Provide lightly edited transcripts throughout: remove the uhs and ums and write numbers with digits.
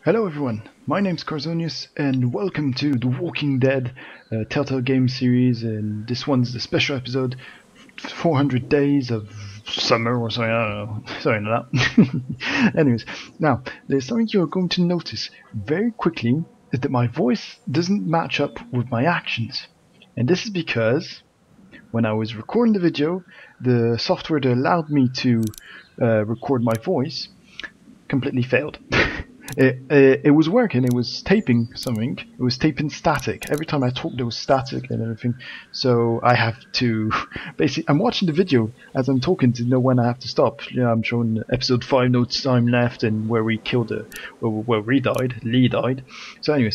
Hello everyone, my name's Karzonius and welcome to the Walking Dead Telltale game series, and this one's the special episode 400 days of summer or something, I don't know, something like that. Anyways, now there's something you're going to notice very quickly, is that my voice doesn't match up with my actions. And this is because when I was recording the video, the software that allowed me to record my voice completely failed. It was working, it was taping something, it was taping static. Every time I talked there was static and everything. So I have to basically, I'm watching the video as I'm talking to know when I have to stop. You know, I'm showing episode 5 no time left and where we killed where Lee died. So anyways,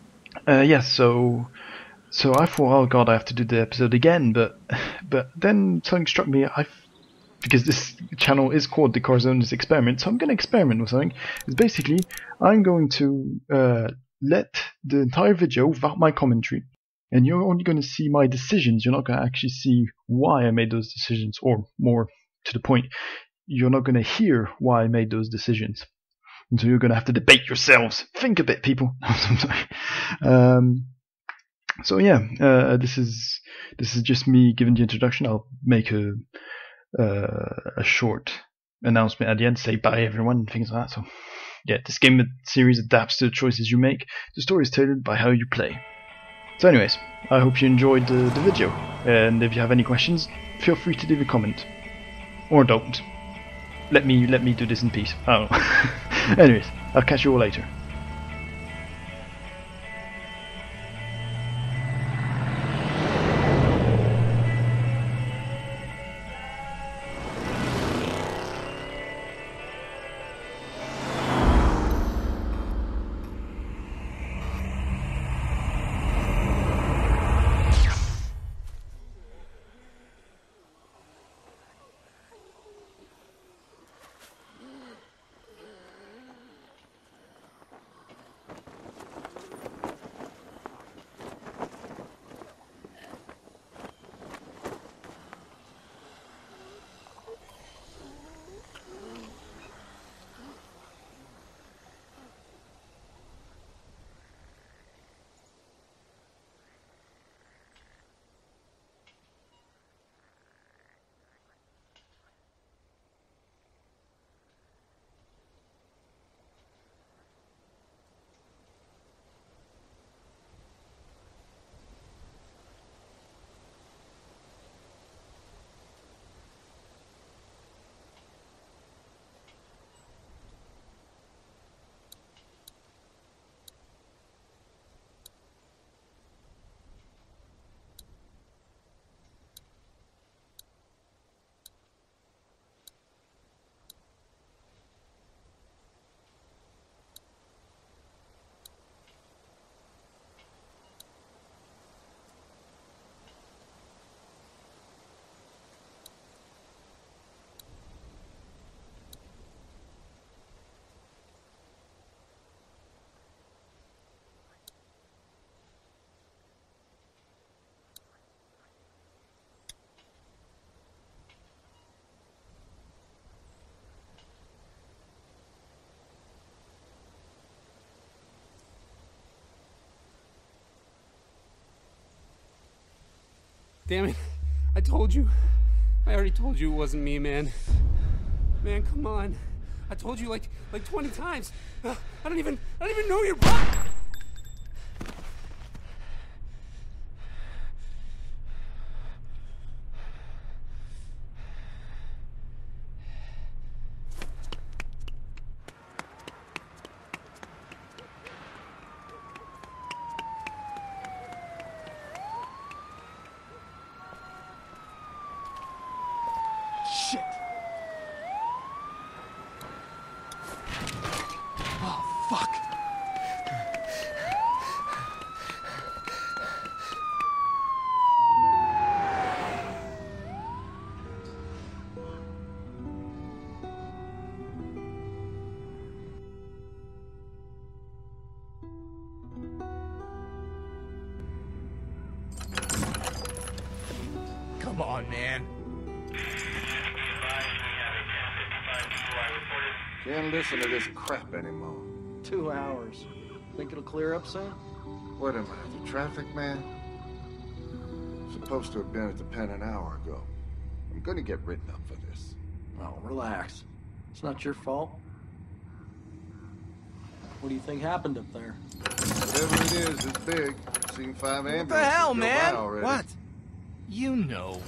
so I thought, oh god, I have to do the episode again, but then something struck me. Because this channel is called the Karzonius Experiment, so I'm going to experiment with something. It's basically, I'm going to let the entire video without my commentary, and you're only going to see my decisions. You're not going to actually see why I made those decisions, or more to the point, you're not going to hear why I made those decisions. And so you're going to have to debate yourselves. Think a bit, people. So yeah, this is just me giving the introduction. I'll make a short announcement at the end, say bye everyone and things like that. So yeah, this game series adapts to the choices you make. The story is tailored by how you play. So anyways, I hope you enjoyed the video, and if you have any questions, feel free to leave a comment. Or don't. Let me do this in peace. I don't know. Anyways, I'll catch you all later. Damn it. I told you. I already told you it wasn't me, man. Man, come on. I told you like 20 times. I don't even know your brother. Shit. Oh, fuck. Come on, man. Can't listen to this crap anymore. 2 hours. Think it'll clear up soon? What am I, the traffic man? Supposed to have been at the pen an hour ago. I'm gonna get written up for this. Oh, relax. It's not your fault. What do you think happened up there? Whatever it is, it's big. Seen 5 ambulances. What the hell, go man? by already. What? You know.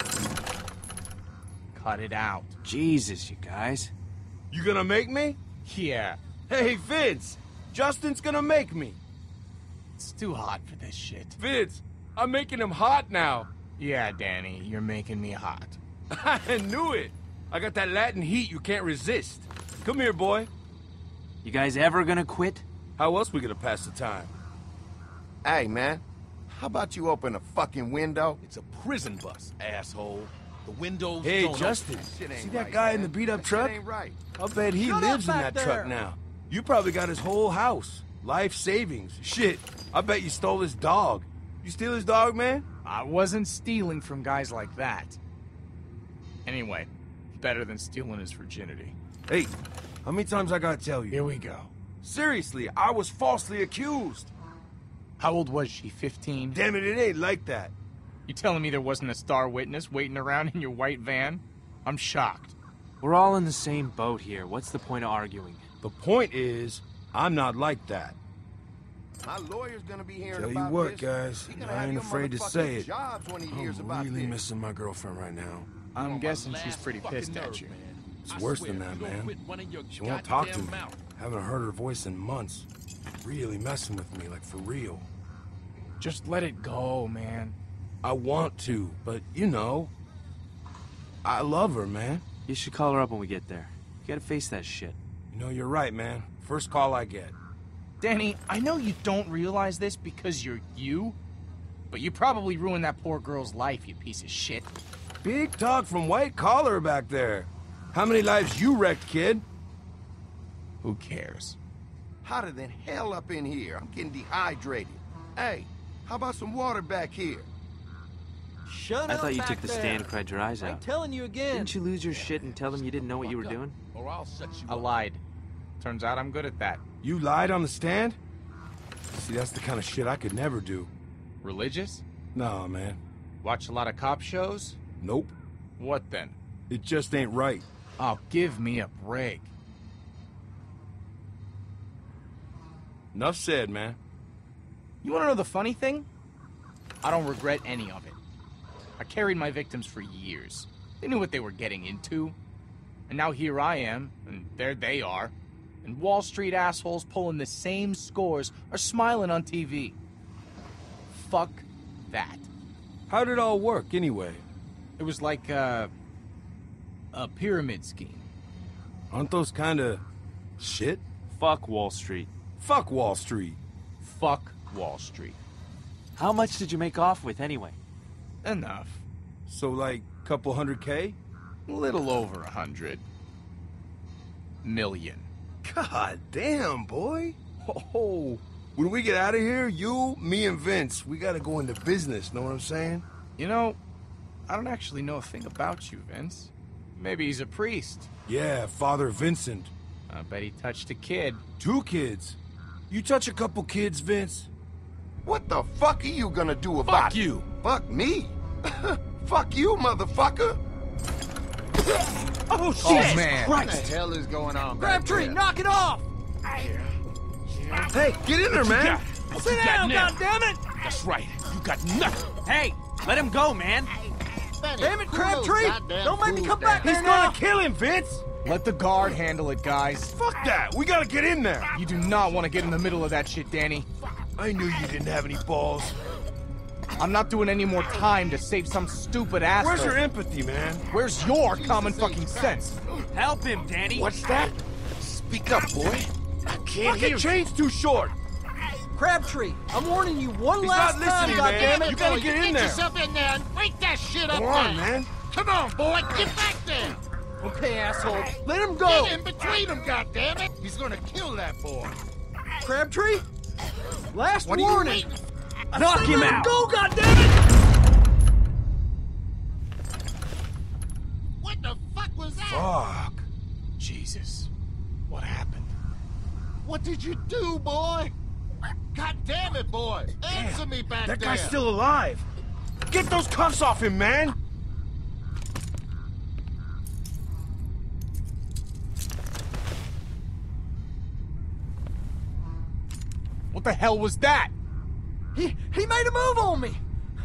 Cut it out. Jesus, you guys. You gonna make me? Yeah, Hey, Vince! Justin's gonna make me. it's too hot for this shit. Vince, I'm making him hot now. Yeah, Danny, you're making me hot. I knew it. I got that Latin heat you can't resist. Come here, boy. You guys ever gonna quit? How else we gonna pass the time? Hey, man. How about you open a fucking window? It's a prison bus, asshole. The windows Hey, don't Justin, Shit ain't see that right, guy in man. the beat-up That truck? shit ain't right. I'll bet he Shut lives up in back that truck there. now. You probably got his whole house. Life savings. Shit, I bet you stole his dog. You steal his dog, man? I wasn't stealing from guys like that. Anyway, better than stealing his virginity. Hey, how many times I gotta tell you? Here we go. Seriously, I was falsely accused. How old was she, 15? Damn it, it ain't like that. You telling me there wasn't a star witness waiting around in your white van? I'm shocked. We're all in the same boat here. What's the point of arguing? The point is, I'm not like that. My lawyer's gonna be hearing Tell you about what, this. guys, He gonna I have ain't your afraid to motherfuckers say it. jobs when he hears I'm about really this. missing my girlfriend right now. I'm guessing she's pretty pissed at you. It's worse than that, man. She won't talk to me. Haven't heard her voice in months. Really messing with me, like for real. Just let it go, man. I want to, but you know, I love her, man. You should call her up when we get there. You gotta face that shit. You know, you're right, man. First call I get. Danny, I know you don't realize this because you're you, but you probably ruined that poor girl's life, you piece of shit. Big talk from white collar back there. How many lives you wrecked, kid? Who cares? Hotter than hell up in here. I'm getting dehydrated. Hey, how about some water back here? Shut I up thought you back took the there. stand and cried your eyes I'm out. telling you again. Didn't you lose your shit and tell them you didn't know what you were doing? Or I'll set you I up. lied. Turns out I'm good at that. You lied on the stand? See, that's the kind of shit I could never do. Religious? Nah, man. Watch a lot of cop shows? Nope. What then? It just ain't right. Oh, give me a break. Enough said, man. You wanna know the funny thing? I don't regret any of it. I carried my victims for years. They knew what they were getting into. And now here I am, and there they are. And Wall Street assholes pulling the same scores are smiling on TV. Fuck that. How'd it all work, anyway? It was like a pyramid scheme. Aren't those kinda shit? Fuck Wall Street. Fuck Wall Street. Fuck Wall Street. How much did you make off with anyway? Enough. So, like, couple $100K? A little over 100 million. God damn, boy. Oh, when we get out of here, you, me, and Vince, we gotta go into business, know what I'm saying? You know, I don't actually know a thing about you, Vince. Maybe he's a priest. Yeah, Father Vincent. I bet he touched a kid. 2 kids. You touch a couple kids, Vince? What the fuck are you gonna do about Fuck it? you! Fuck me? Fuck you, motherfucker! Oh, shit! Man. What the hell is going on back Crabtree, there? knock it off! Hey, get in there, man! What Sit you got down, now? goddammit! That's right. You got nothing. Hey, let him go, man. Damn it, Crabtree! Don't make me come back He's there now! gonna kill him, Vince! Let the guard handle it, guys. Fuck that! We gotta get in there! You do not want to get in the middle of that shit, Danny. I knew you didn't have any balls. I'm not doing any more time to save some stupid asshole. Where's your empathy, man? Where's your common fucking sense? Help him, Danny. What's that? Speak up, boy. I can't hear. Chain's too short. Crabtree, I'm warning you one He's last not time, listening, man. goddammit! You gotta get in there. yourself in there and break that shit up Come on, there. man. Come on, boy, get back there. Okay, asshole, let him go! Get in between them, goddammit. He's gonna kill that boy. Crabtree? Last What are you warning! waiting for? Knock him Let him out. go, goddammit! What the fuck was that? Fuck. Jesus. What happened? What did you do, boy? God damn it, boy! Answer me back there! That guy's still alive! Get those cuffs off him, man! What the hell was that? He made a move on me!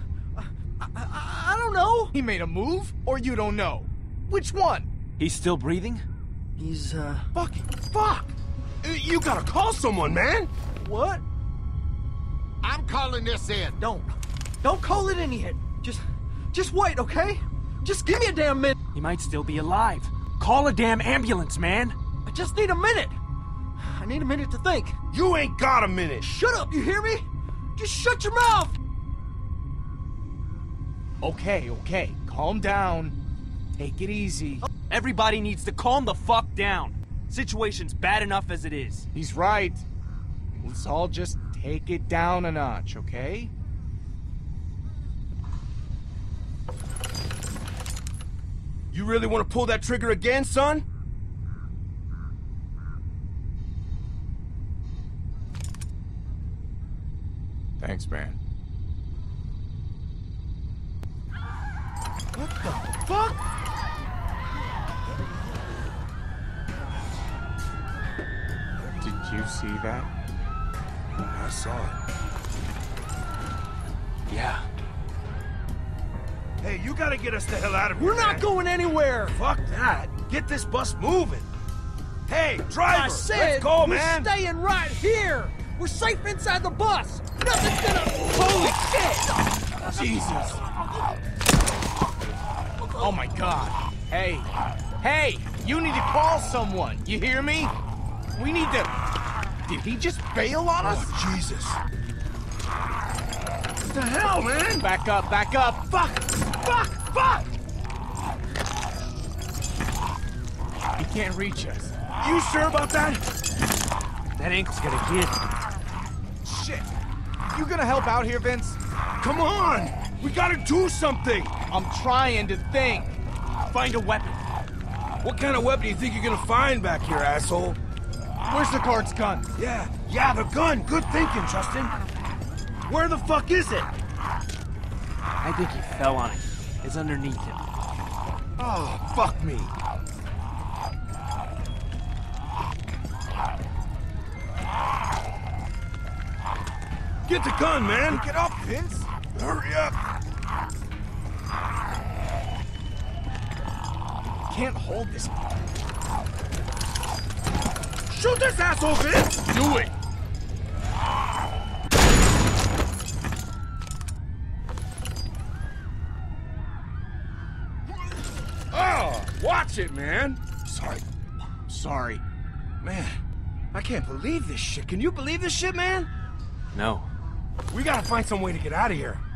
I don't know! He made a move, or you don't know? Which one? He's still breathing? He's, Fuck! You gotta call someone, man! What? I'm calling this in. Don't call it in yet. Just wait, okay? Just give me a damn minute. He might still be alive. Call a damn ambulance, man! I just need a minute. I need a minute to think. You ain't got a minute! Shut up, you hear me? Just shut your mouth! Okay, calm down. Take it easy. Everybody needs to calm the fuck down. Situation's bad enough as it is. He's right. Let's all just take it down a notch, okay? You really want to pull that trigger again, son? Thanks, man. What the fuck? Did you see that? I saw it. Yeah. Hey, you gotta get us the hell out of here, We're not man. going anywhere! Fuck that. Get this bus moving. Hey, driver, I said let's go, we're man. staying right here! We're safe inside the bus! Nothing's gonna... Holy shit! Jesus! Oh my god. Hey, you need to call someone. You hear me? We need to... Did he just bail on us? Oh, Jesus. What the hell, man? Back up. Fuck! He can't reach us. You sure about that? That ankle's gonna give. Shit. You gonna help out here, Vince? Come on! We gotta do something! I'm trying to think. Find a weapon. What kind of weapon do you think you're gonna find back here, asshole? Where's the guard's gun? Yeah, the gun. Good thinking, Justin. Where the fuck is it? I think he fell on it. It's underneath him. Oh, fuck me. Get the gun, man! Pick it up, Vince. Hurry up! Can't hold this. Shoot this asshole, Vince! Do it. Oh, watch it, man! Sorry. Man, I can't believe this shit. Can you believe this shit, man? No. We gotta find some way to get out of here.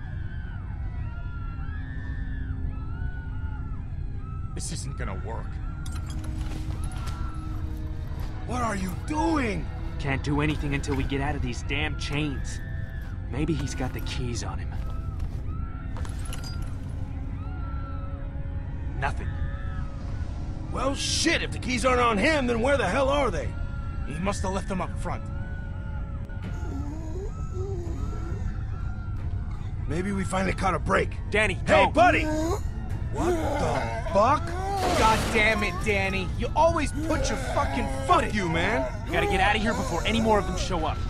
This isn't gonna work. What are you doing? Can't do anything until we get out of these damn chains. Maybe he's got the keys on him. Nothing. Well, shit, if the keys aren't on him, then where the hell are they? He must have left them up front. Maybe we finally caught a break. Danny, Hey, go. buddy! What the fuck? God damn it, Danny. You always put your fucking foot in. Fuck you, man. We gotta get out of here before any more of them show up.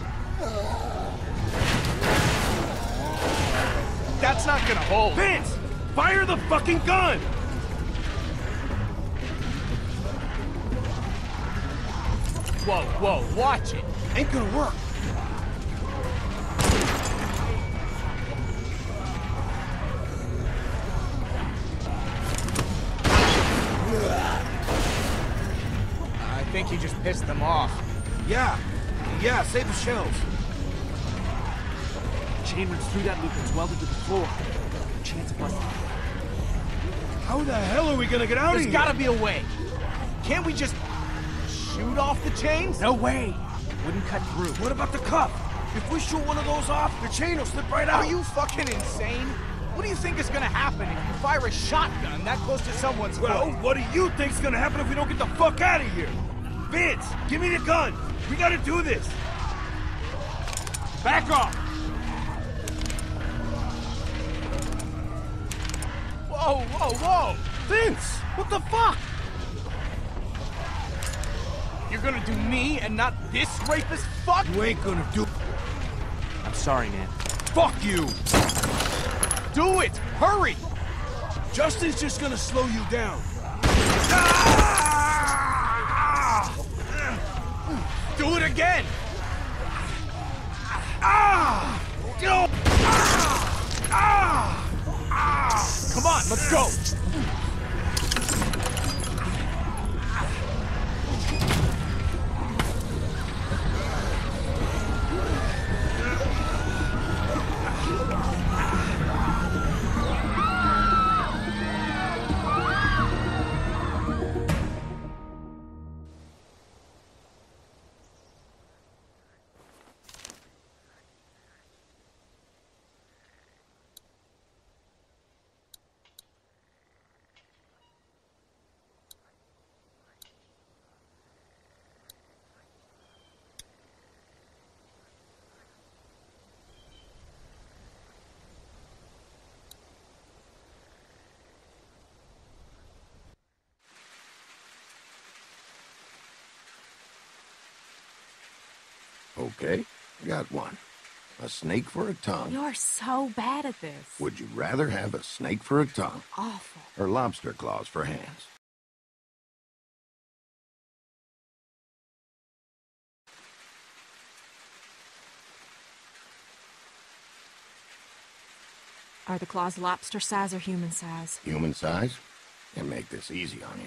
That's not gonna hold. Vince! Fire the fucking gun! Whoa, watch it. Ain't gonna work. I think you just pissed them off. Yeah, save the shells. Chain runs through that loop that's welded to the floor. No chance of busting. How the hell are we gonna get out of There's here? gotta be a way. Can't we just shoot off the chains? No way! Wouldn't cut through. What about the cuff? If we shoot one of those off, the chain will slip right out. Are you fucking insane? What do you think is gonna happen if you fire a shotgun that close to someone's Well, foot? what do you think's gonna happen if we don't get the fuck out of here? Vince, give me the gun. We gotta do this! Back off! Whoa, whoa, whoa! Vince! What the fuck? You're gonna do me and not this rapist fuck? You ain't gonna do... I'm sorry, man. Fuck you! Do it! Hurry! Justin's just gonna slow you down. Do it again! Come on, let's go! Okay, got one. A snake for a tongue. You're so bad at this. Would you rather have a snake for a tongue Awful. or lobster claws for hands? Are the claws lobster size or human size? Human size? And make this easy on you.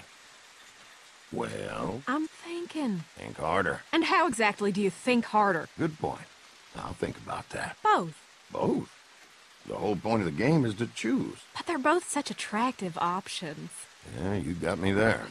Well, I'm thinking. think harder. And how exactly do you think harder? Good point. I'll think about that. Both. Both? The whole point of the game is to choose. But they're both such attractive options. Yeah, you got me there.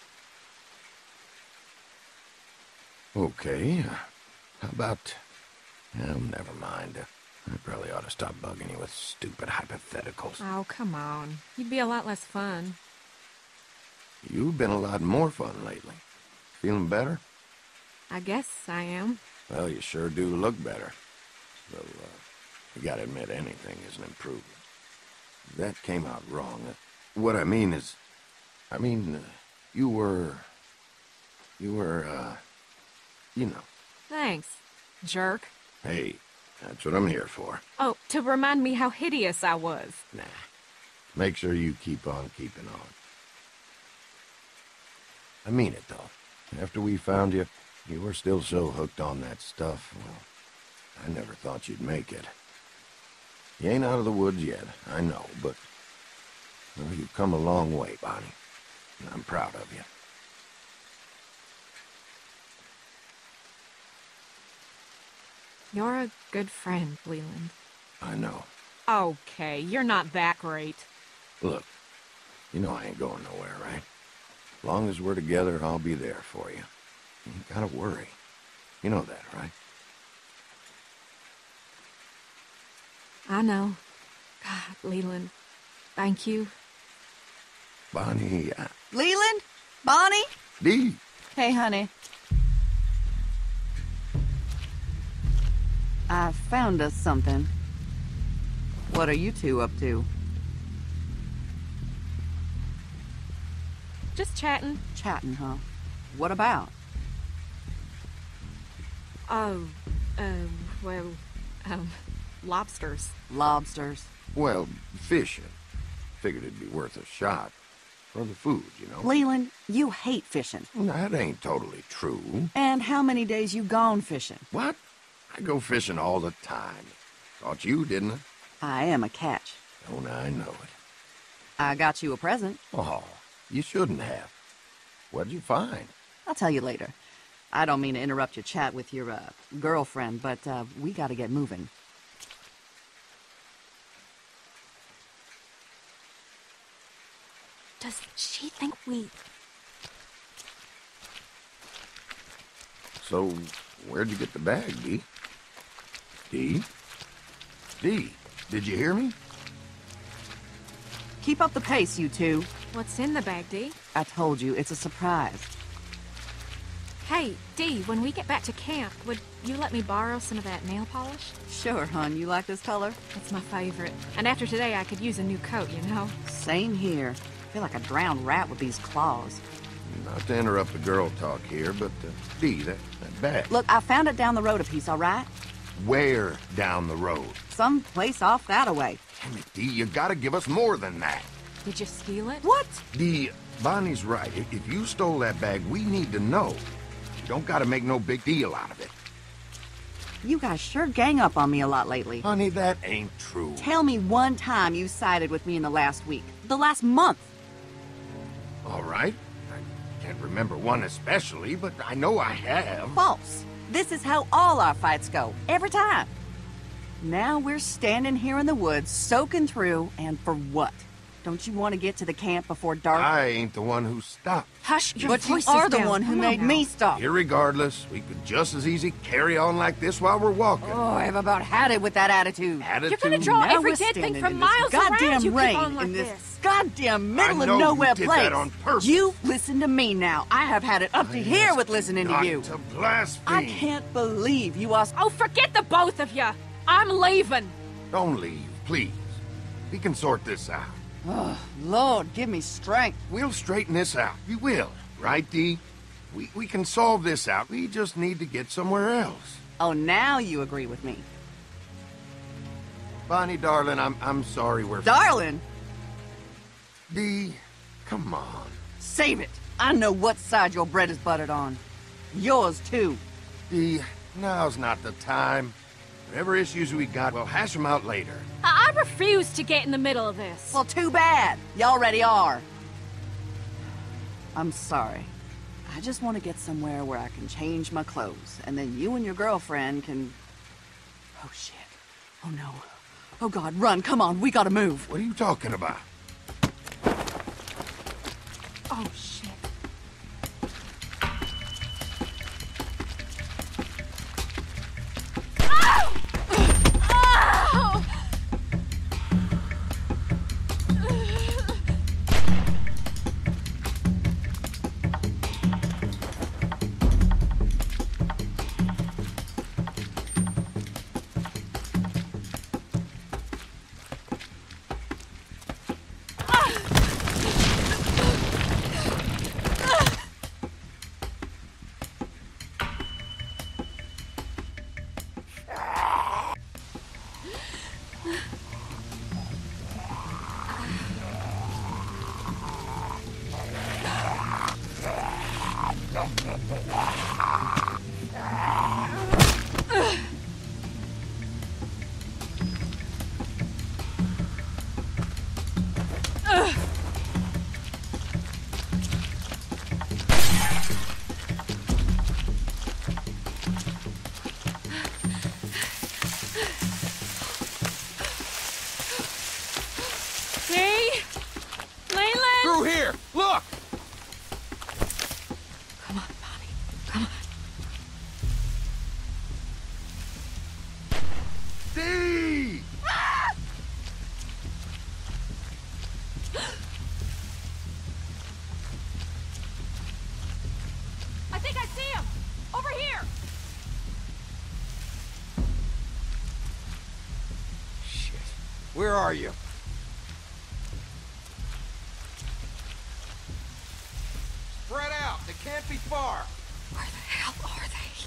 Okay, how about... Oh, never mind. I probably ought to stop bugging you with stupid hypotheticals. Oh, come on. You'd be a lot less fun. You've been a lot more fun lately. Feeling better? I guess I am. Well, you sure do look better. Though, you gotta admit anything is an improvement. That came out wrong. What I mean is... you were, you know. Thanks, jerk. Hey, that's what I'm here for. Oh, to remind me how hideous I was. Nah. Make sure you keep on keeping on. I mean it, though. After we found you, you were still so hooked on that stuff. Well, I never thought you'd make it. You ain't out of the woods yet, I know, but... well, you've come a long way, Bonnie. And I'm proud of you. You're a good friend, Leland. I know. Okay, you're not that great. Look, you know I ain't going nowhere, right? As long as we're together, I'll be there for you. You ain't gotta worry. You know that, right? I know. God, Leland, thank you. Bonnie, Leland? Bonnie? Dee. Hey, honey. I found us something. What are you two up to? Just chatting. Chatting, huh? What about? Oh, well, lobsters. Lobsters. Well, fishing. Figured it'd be worth a shot. For the food, you know. Leland, you hate fishing. That ain't totally true. And how many days you gone fishing? What? I go fishing all the time. Thought you, didn't I? I am a catch. Don't I know it? I got you a present. Oh, you shouldn't have. What'd you find? I'll tell you later. I don't mean to interrupt your chat with your, girlfriend, but, we gotta get moving. Does she think we... So, where'd you get the bag, Dee? Dee? Dee, did you hear me? Keep up the pace, you two. What's in the bag, Dee? I told you, it's a surprise. Hey, Dee, when we get back to camp, would you let me borrow some of that nail polish? Sure, hon. You like this color? It's my favorite. And after today, I could use a new coat, you know? Same here. I feel like a drowned rat with these claws. Not to interrupt the girl talk here, but, Dee, that bag. Look, I found it down the road a piece, all right? Where down the road? Some place off that-a-way. Damn it, Dee, you gotta give us more than that. Did you steal it? What? Dee, Bonnie's right. If you stole that bag, we need to know. You don't gotta make no big deal out of it. You guys sure gang up on me a lot lately. Honey, that ain't true. Tell me one time you sided with me in the last week. The last month. All right. I can't remember one especially, but I know I have. False. This is how all our fights go. Every time. Now we're standing here in the woods, soaking through, and for what? Don't you want to get to the camp before dark? I ain't the one who stopped. Hush, your But you voice are is the down. one who Come on made now. me stop. Irregardless, we could just as easy carry on like this while we're walking. Oh, I've about had it with that attitude. Attitude? You're gonna draw Now every we're dead thing standing from in this miles around. goddamn You keep rain on like in this this. goddamn middle I of know nowhere you did place. that on purpose. You listen to me now. I have had it up to here with listening to Not you. to blaspheme. I can't believe you are. Oh, forget the both of you. I'm leaving. Don't leave, please. We can sort this out. Oh, Lord, give me strength. We'll straighten this out. We will. Right, Dee? We can solve this out. We just need to get somewhere else. Oh, now you agree with me. Bonnie, darling, I'm sorry we're... Darling, Dee, come on. save it. I know what side your bread is buttered on. Yours, too. Dee, now's not the time. Whatever issues we got, we'll hash them out later. I refuse to get in the middle of this. Well, too bad. You already are. I'm sorry. I just want to get somewhere where I can change my clothes, and then you and your girlfriend can... Oh, shit. Oh, no. Oh, God, run. Come on. We gotta move. What are you talking about? Oh, shit. Through here! Look! Come on, Bonnie. Come on. Dee! I think I see him. Over here. Shit. Where are you? Spread out. They can't be far. Where the hell are they?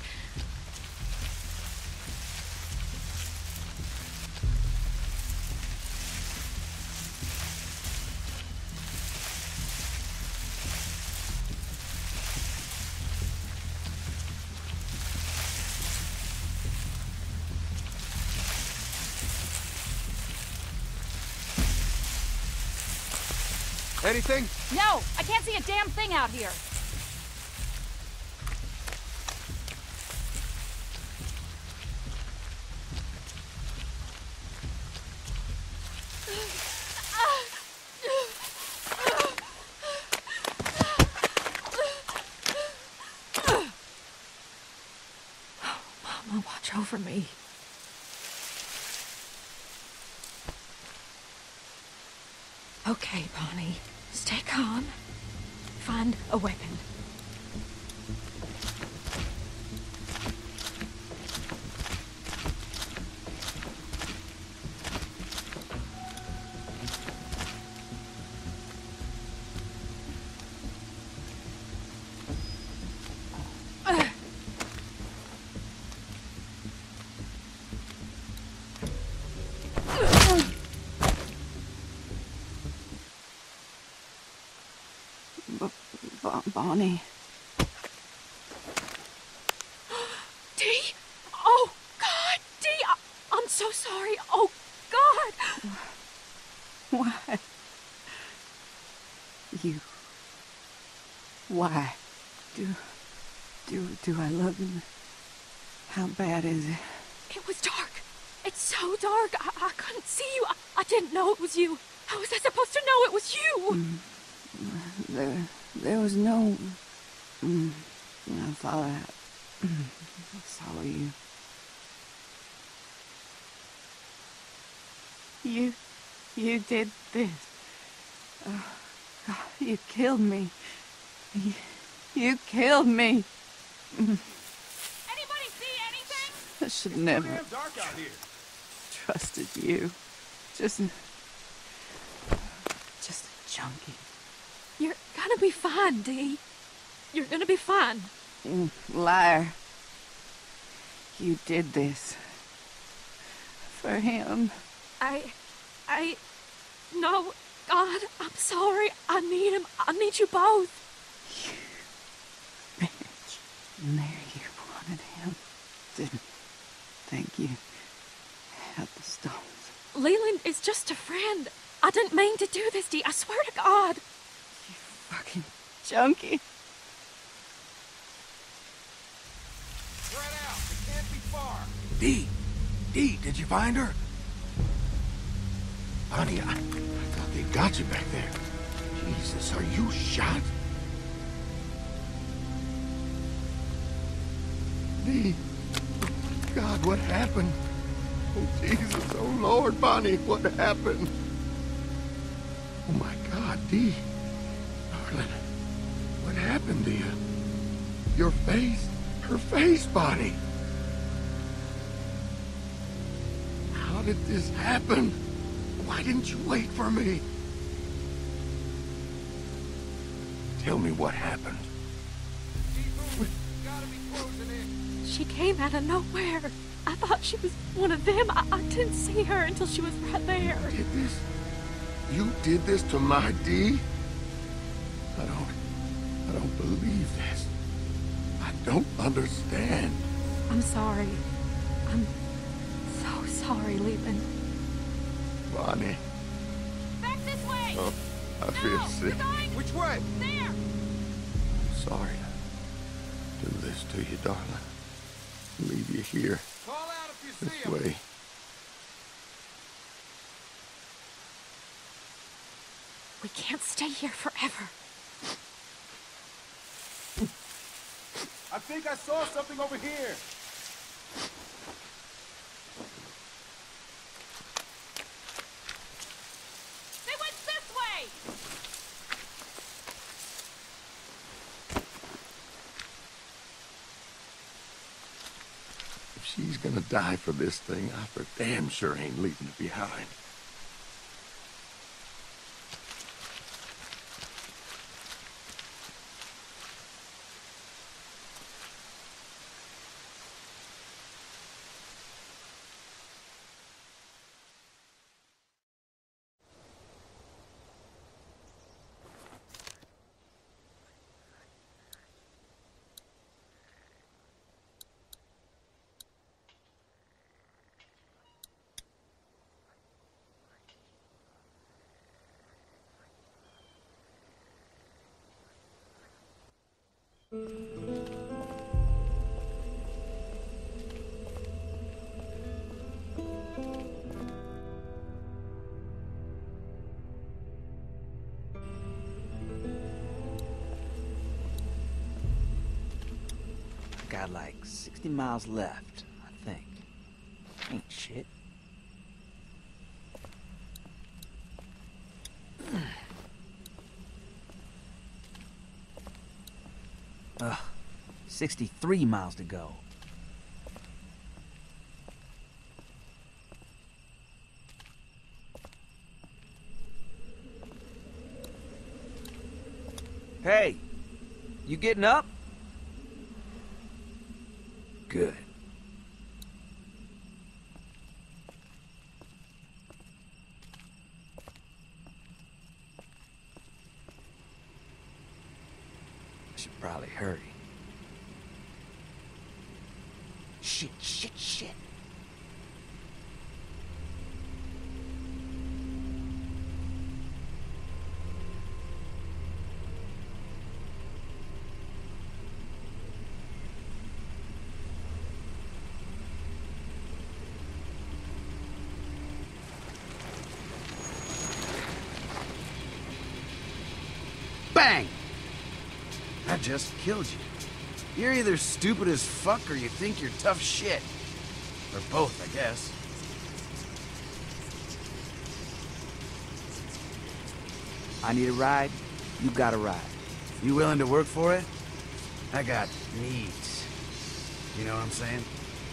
Anything? No, I can't see a damn thing out here. Mama, watch over me. Okay, Bonnie. Stay calm. Find a weapon. Bonnie. Dee? Oh, God, Dee, I'm so sorry. Oh, God. Why? You... Why? Do I love him? How bad is it? It was dark. It's so dark. I couldn't see you. I didn't know it was you. How was I supposed to know it was you? There was no... I thought I saw you. You did this. Oh, God, you killed me. You killed me. Anybody see anything? I should never Damn dark out here. trusted you. Just a junkie. You're gonna be fine, Dee. You're gonna be fine. Liar. You did this. For him. No, God, I'm sorry. I need him. I need you both. You bitch. And there you wanted him. Didn't think you had the stones. Leland is just a friend. I didn't mean to do this, Dee. I swear to God. You fucking junkie. Spread out. It can't be far. Dee, did you find her? Honey, I thought they got you back there. Jesus, are you shot? Dee, God, what happened? Oh, Jesus, oh, Lord, Bonnie, what happened? Oh, my God, Dee. Darling, what happened to you? Your face, her face, Bonnie. How did this happen? Why didn't you wait for me? Tell me what happened. She came out of nowhere. I thought she was one of them. I didn't see her until she was right there. You did this? You did this to my Dee? I don't believe this. I don't understand. I'm sorry. I'm so sorry, Leland. Bonnie. Back this way! Oh, I feel sick. Which way? There! I'm sorry to do this to you, darling. Leave you here. Call out if you see This him. way. We can't stay here forever. I think I saw something over here. They went this way! If she's gonna die for this thing, I for damn sure ain't leaving it behind. Got like 60 miles left, I think. Ain't shit. Ugh, 63 miles to go. Hey, you getting up? Good. hurry. Shit, shit, shit. Bang! That just killed you. You're either stupid as fuck or you think you're tough shit. Or both, I guess. I need a ride, you got a ride. You willing to work for it? I got needs. You know what I'm saying?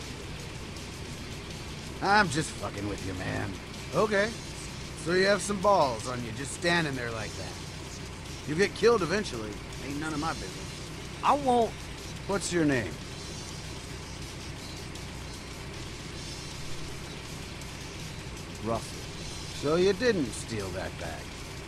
I'm just fucking with you, man. Okay. So you have some balls on you just standing there like that. You'll get killed eventually. Ain't none of my business. I won't. What's your name? Russell. So you didn't steal that bag.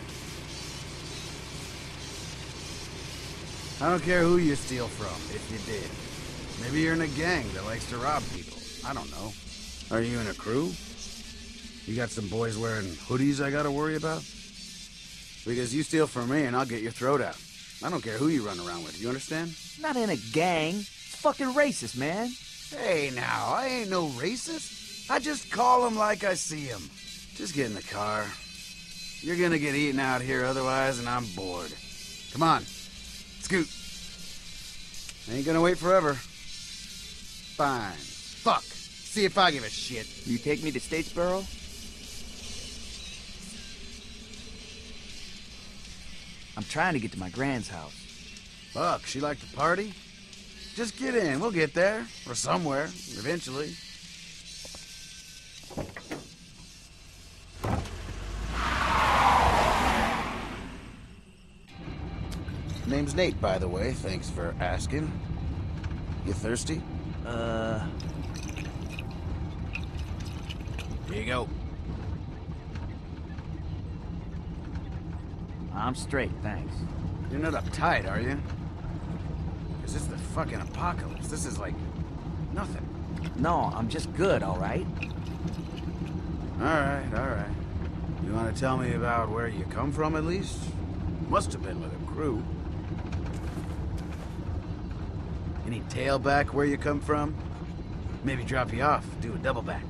I don't care who you steal from, if you did. Maybe you're in a gang that likes to rob people. I don't know. Are you in a crew? You got some boys wearing hoodies I gotta worry about? Because you steal from me and I'll get your throat out. I don't care who you run around with, you understand? Not in a gang. It's fucking racist, man. Hey now, I ain't no racist. I just call them like I see them. Just get in the car. You're gonna get eaten out here otherwise and I'm bored. Come on, scoot. I ain't gonna wait forever. Fine. Fuck. See if I give a shit. You take me to Statesboro? I'm trying to get to my grand's house. Fuck, she like to party? Just get in, we'll get there. Or somewhere, eventually. Name's Nate, by the way. Thanks for asking. You thirsty? Here you go. I'm straight, thanks. You're not uptight, are you? Because it's the fucking apocalypse. This is like nothing. No, I'm just good, all right? All right, all right. You want to tell me about where you come from, at least? Must have been with a crew. Any tailback where you come from? Maybe drop you off, do a double back.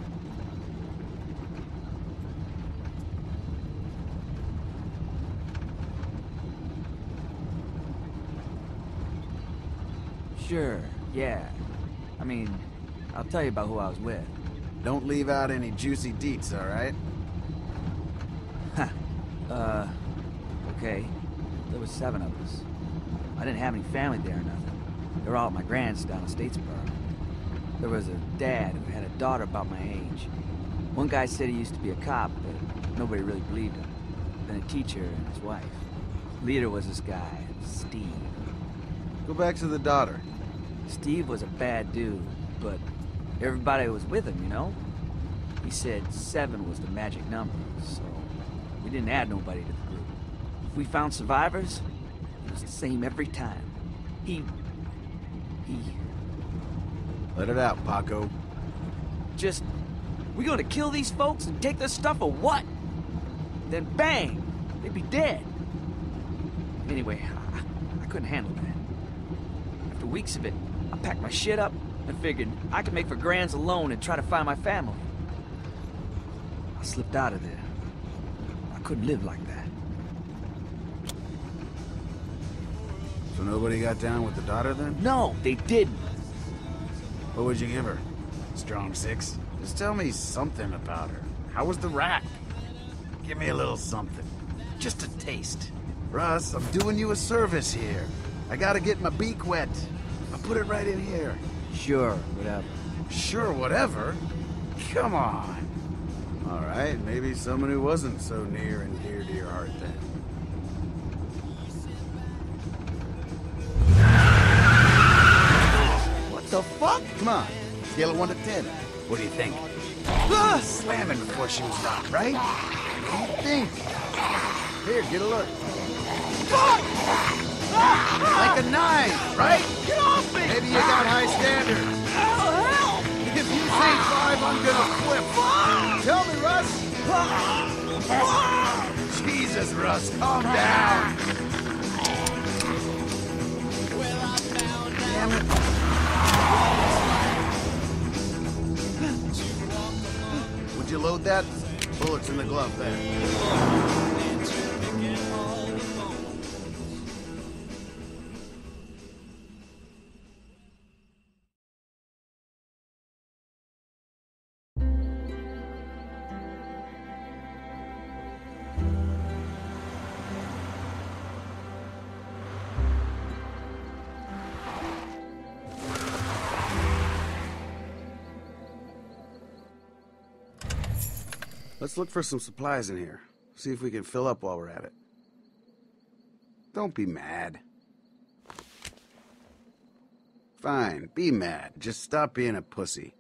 Sure, yeah. I mean, I'll tell you about who I was with. Don't leave out any juicy deets, all right? Okay. There was 7 of us. I didn't have any family there or nothing. They were all at my grand's down in Statesboro. There was a dad who had a daughter about my age. One guy said he used to be a cop, but nobody really believed him. Then a teacher and his wife. Leader was this guy, Steve. Go back to the daughter. Steve was a bad dude, but everybody was with him, you know? He said 7 was the magic number, so we didn't add nobody to the group. If we found survivors, it was the same every time. He... Let it out, Paco. Just... We gonna kill these folks and take their stuff or what? Then bang! They'd be dead. Anyway, I couldn't handle that. After weeks of it, I packed my shit up and figured I could make for Grands alone and try to find my family. I slipped out of there. I couldn't live like that. So nobody got down with the daughter then? No, they didn't. What would you give her? Strong 6? Just tell me something about her. How was the rack? Give me a little something. Just a taste. Russ, I'm doing you a service here. I gotta get my beak wet. I'll put it right in here. Sure, whatever. Sure, whatever? Come on. All right, maybe someone who wasn't so near and dear to your heart then. What the fuck? Come on, scale of 1 to 10. What do you think? Slamming before she was knocked, right? What do you think? Here, get a look. Fuck! Like a 9, right? Get off me! Maybe you got high standards. Help! If you say 5, I'm gonna flip. Tell me, Russ. Jesus, Russ, calm down. Damn it. Would you load that? Bullets in the glove there. Let's look for some supplies in here. See if we can fill up while we're at it. Don't be mad. Fine, be mad. Just stop being a pussy.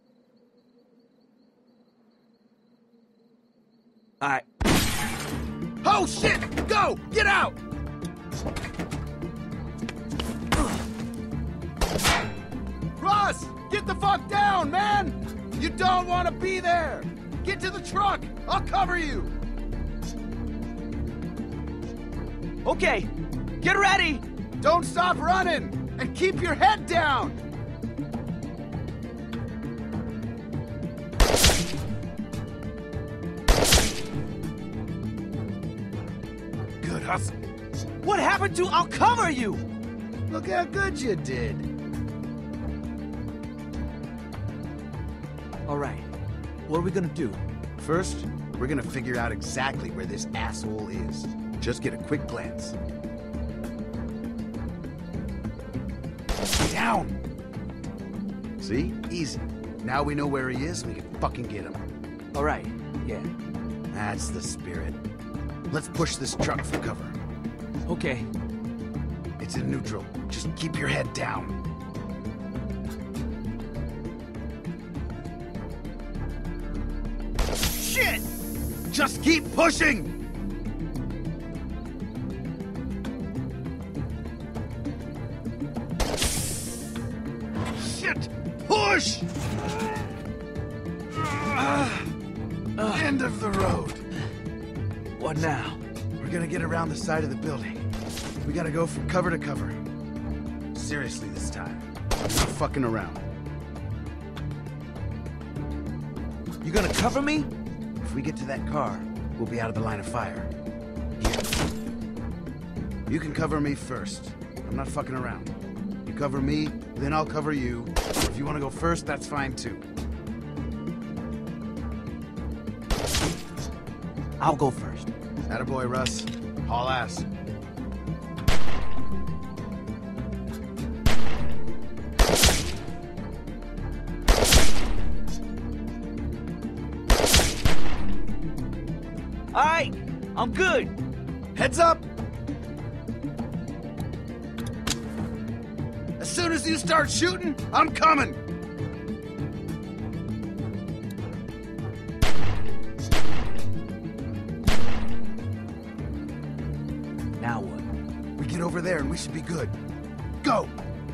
Oh shit! Go! Get out! Ross! Get the fuck down, man! You don't want to be there! Get to the truck! I'll cover you! Okay, get ready! Don't stop running! And keep your head down! Good hustle. What happened to I'll cover you? Look how good you did. All right, what are we gonna do? First, we're gonna figure out exactly where this asshole is. Just get a quick glance. Down! See? Easy. Now we know where he is, we can fucking get him. All right, yeah. That's the spirit. Let's push this truck for cover. Okay. It's in neutral. Just keep your head down. Shit! Just keep pushing! Shit! Push! End of the road. What now? We're gonna get around the side of the building. We gotta go from cover to cover. Seriously this time. I'm not fucking around. You gonna cover me? If we get to that car, we'll be out of the line of fire. Here. You can cover me first. I'm not fucking around. You cover me, then I'll cover you. Or if you want to go first, that's fine too. I'll go first. Attaboy, Russ. Haul ass. All right, I'm good. Heads up! As soon as you start shooting, I'm coming! Now what? We get over there and we should be good. Go!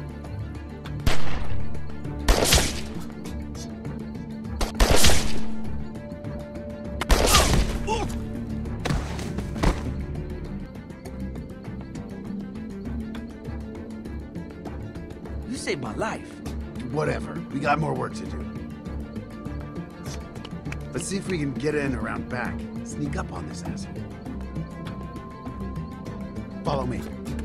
You saved my life. Whatever. We got more work to do. Let's see if we can get in around back. Sneak up on this asshole. Follow me.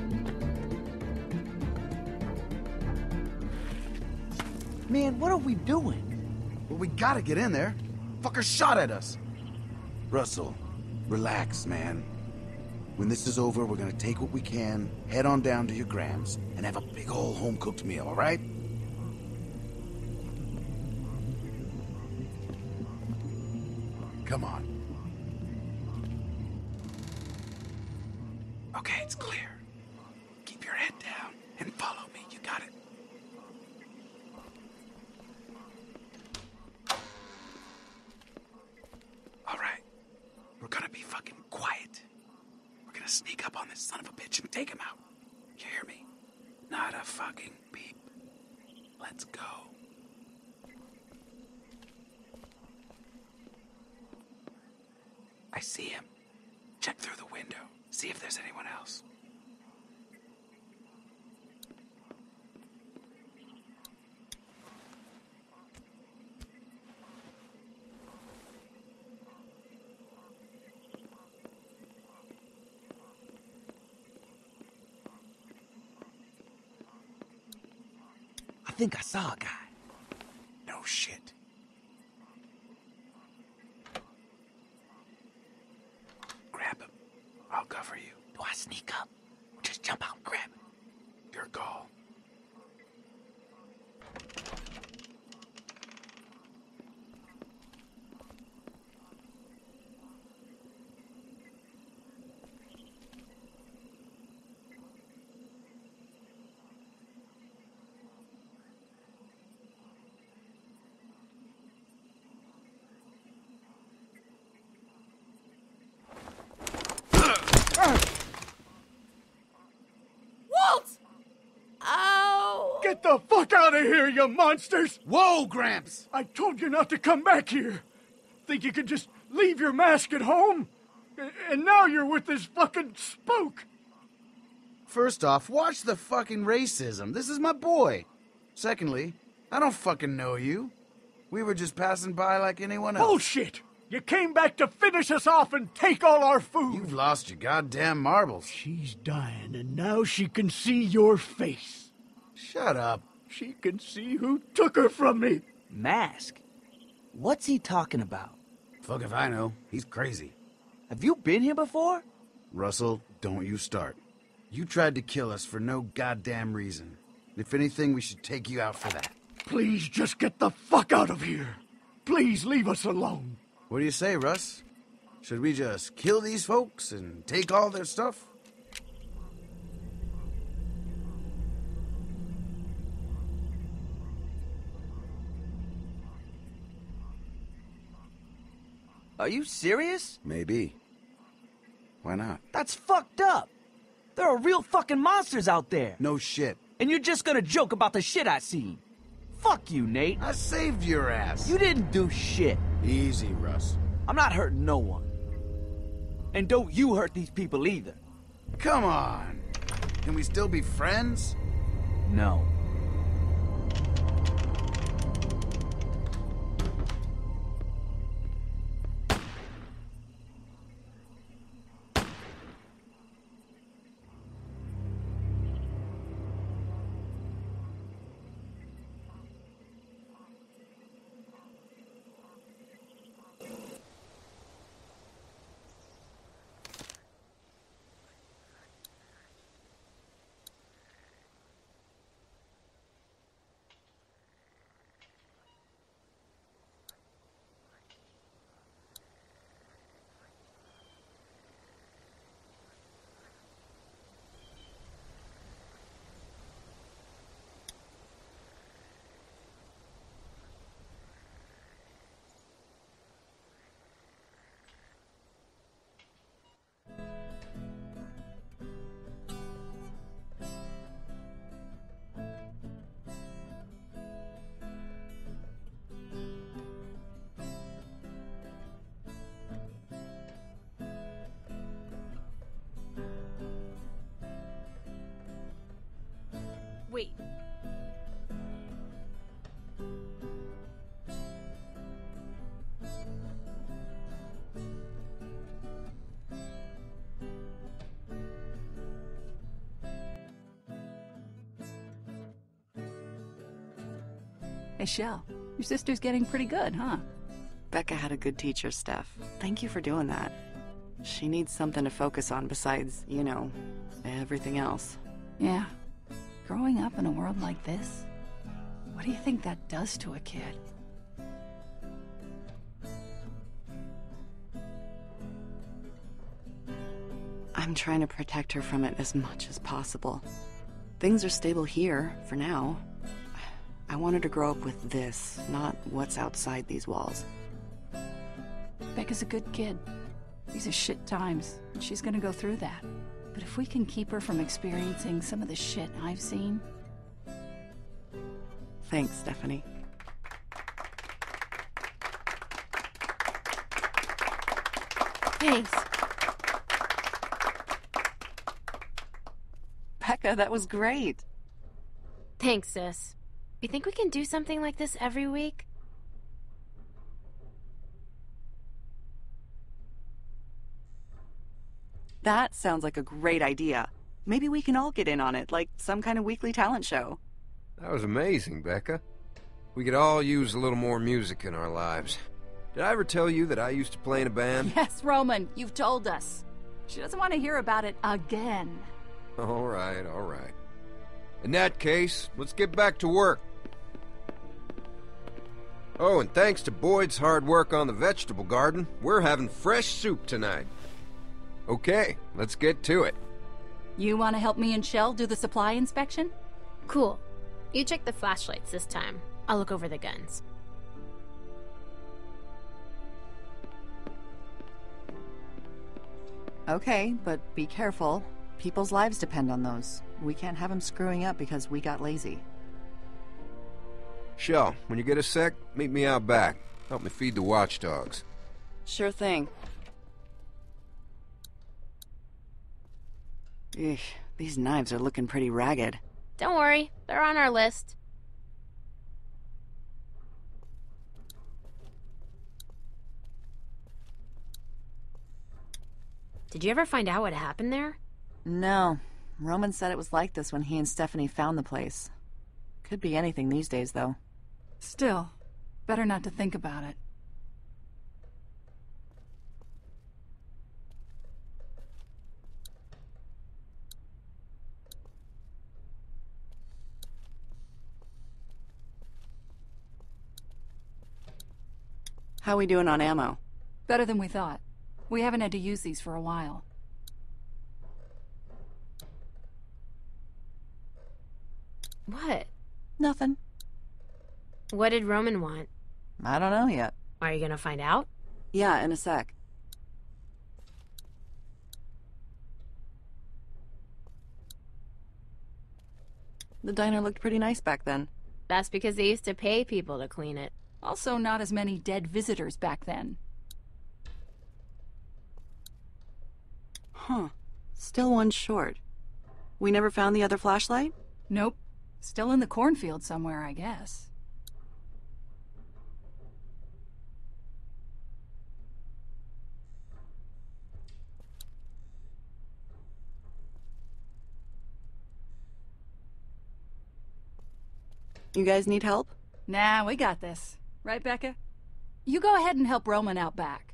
Man, what are we doing? Well, we gotta get in there. Fucker shot at us. Russell, relax, man. When this is over, we're gonna take what we can, head on down to your Grams, and have a big ol' home-cooked meal, all right? Come on. Okay, it's clear. Keep your head down and follow me. You got it. All right. We're gonna be fucking quiet. We're gonna sneak up on this son of a bitch and take him out. fucking beep. Let's go. I see him. Check through the window. See if there's anyone else. I think I saw a guy. No shit. Grab him. I'll cover you. Do I sneak up? Or just jump out and grab him? Your call. Walt! Oh! Get the fuck out of here, you monsters! Whoa, Gramps! I told you not to come back here. Think you could just leave your mask at home? And now you're with this fucking spook. First off, watch the fucking racism. This is my boy. Secondly, I don't fucking know you. We were just passing by like anyone else. Bullshit! You came back to finish us off and take all our food. You've lost your goddamn marbles. She's dying, and now she can see your face. Shut up. She can see who took her from me. Mask? What's he talking about? Fuck if I know. He's crazy. Have you been here before? Russell, don't you start. You tried to kill us for no goddamn reason. If anything, we should take you out for that. Please just get the fuck out of here. Please leave us alone. What do you say, Russ? Should we just kill these folks and take all their stuff? Are you serious? Maybe. Why not? That's fucked up. There are real fucking monsters out there. No shit. And you're just gonna joke about the shit I seen. Fuck you, Nate. I saved your ass. You didn't do shit. Easy, Russ. I'm not hurting no one. And don't you hurt these people either. Come on. Can we still be friends? No. Wait. Hey, Shell, your sister's getting pretty good, huh? Becca had a good teacher, Steph. Thank you for doing that. She needs something to focus on besides, you know, everything else. Yeah. Growing up in a world like this, what do you think that does to a kid? I'm trying to protect her from it as much as possible. Things are stable here, for now. I want her to grow up with this, not what's outside these walls. Becca's a good kid. These are shit times, and she's gonna go through that. But if we can keep her from experiencing some of the shit I've seen, Thanks, Stephanie. Thanks. Becca, that was great. Thanks, sis. You think we can do something like this every week? That sounds like a great idea. Maybe we can all get in on it, like some kind of weekly talent show. That was amazing, Becca. We could all use a little more music in our lives. Did I ever tell you that I used to play in a band? Yes, Roman, you've told us. She doesn't want to hear about it again. All right, all right. In that case, let's get back to work. Oh, and thanks to Boyd's hard work on the vegetable garden, we're having fresh soup tonight. Okay, let's get to it. You want to help me and Shell do the supply inspection? Cool. You check the flashlights this time. I'll look over the guns. Okay, but be careful. People's lives depend on those. We can't have them screwing up because we got lazy. Shell, when you get a sec, meet me out back. Help me feed the watchdogs. Sure thing. Eesh, these knives are looking pretty ragged. Don't worry, they're on our list. Did you ever find out what happened there? No. Roman said it was like this when he and Stephanie found the place. Could be anything these days, though. Still, better not to think about it. How we doing on ammo? Better than we thought. We haven't had to use these for a while. What? Nothing. What did Roman want? I don't know yet. Are you gonna find out? Yeah, in a sec. The diner looked pretty nice back then. That's because they used to pay people to clean it. Also, not as many dead visitors back then. Huh. Still one short. We never found the other flashlight? Nope. Still in the cornfield somewhere, I guess. You guys need help? Nah, we got this. Right, Becca? You go ahead and help Roman out back.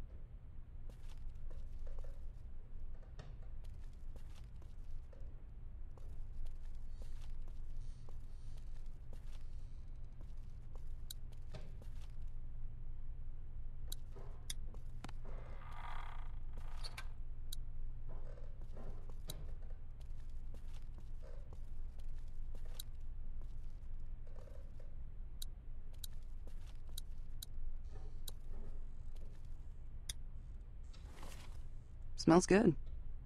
Smells good.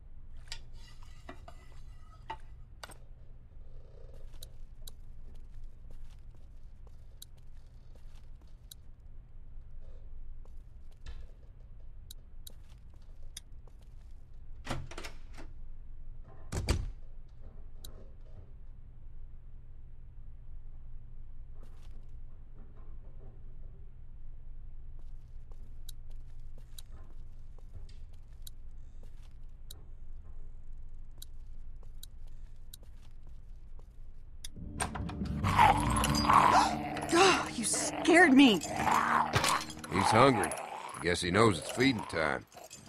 You scared me. He's hungry. Guess he knows it's feeding time.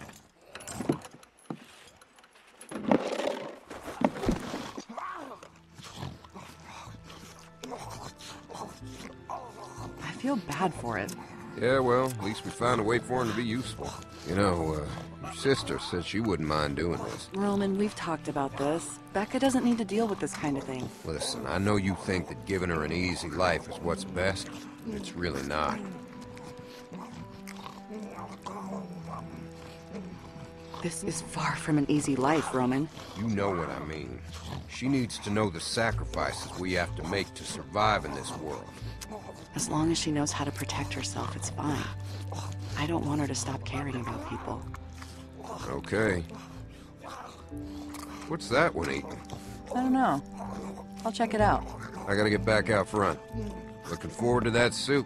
I feel bad for it. Yeah, well, at least we found a way for him to be useful. You know, your sister said she wouldn't mind doing this. Roman, we've talked about this. Becca doesn't need to deal with this kind of thing. Listen, I know you think that giving her an easy life is what's best. It's really not. This is far from an easy life, Roman. You know what I mean. She needs to know the sacrifices we have to make to survive in this world. As long as she knows how to protect herself, it's fine. I don't want her to stop caring about people. Okay. What's that one eating? I don't know. I'll check it out. I gotta get back out front. Looking forward to that soup.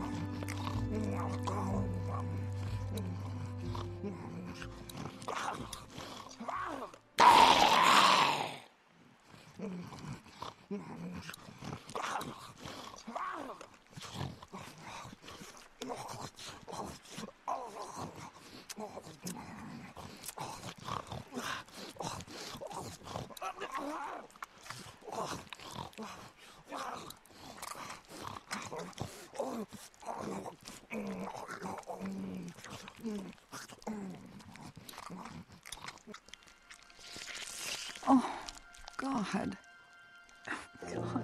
Oh, God. God.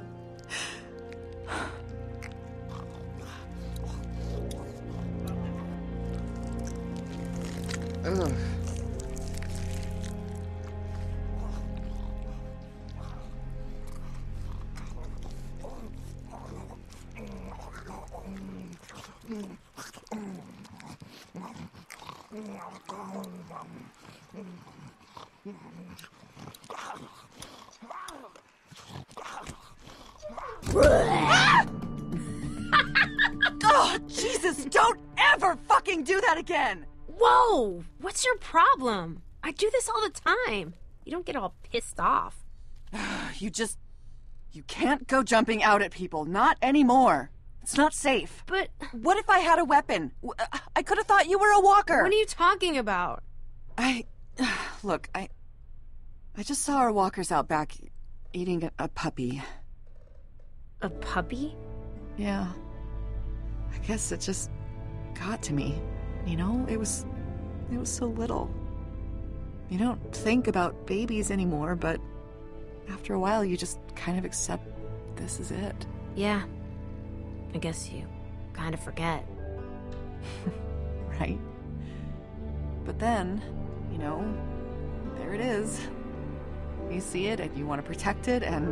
Ugh. Oh, Jesus, don't ever fucking do that again! Whoa! What's your problem? I do this all the time. You don't get all pissed off. You can't go jumping out at people. Not anymore. It's not safe. But... What if I had a weapon? I could have thought you were a walker. What are you talking about? Look, I just saw our walkers out back eating a puppy. A puppy? Yeah. I guess it just got to me. You know, it was so little. You don't think about babies anymore, but after a while you just kind of accept this is it. Yeah. I guess you kind of forget. Right? But then, you know, there it is. You see it and you want to protect it and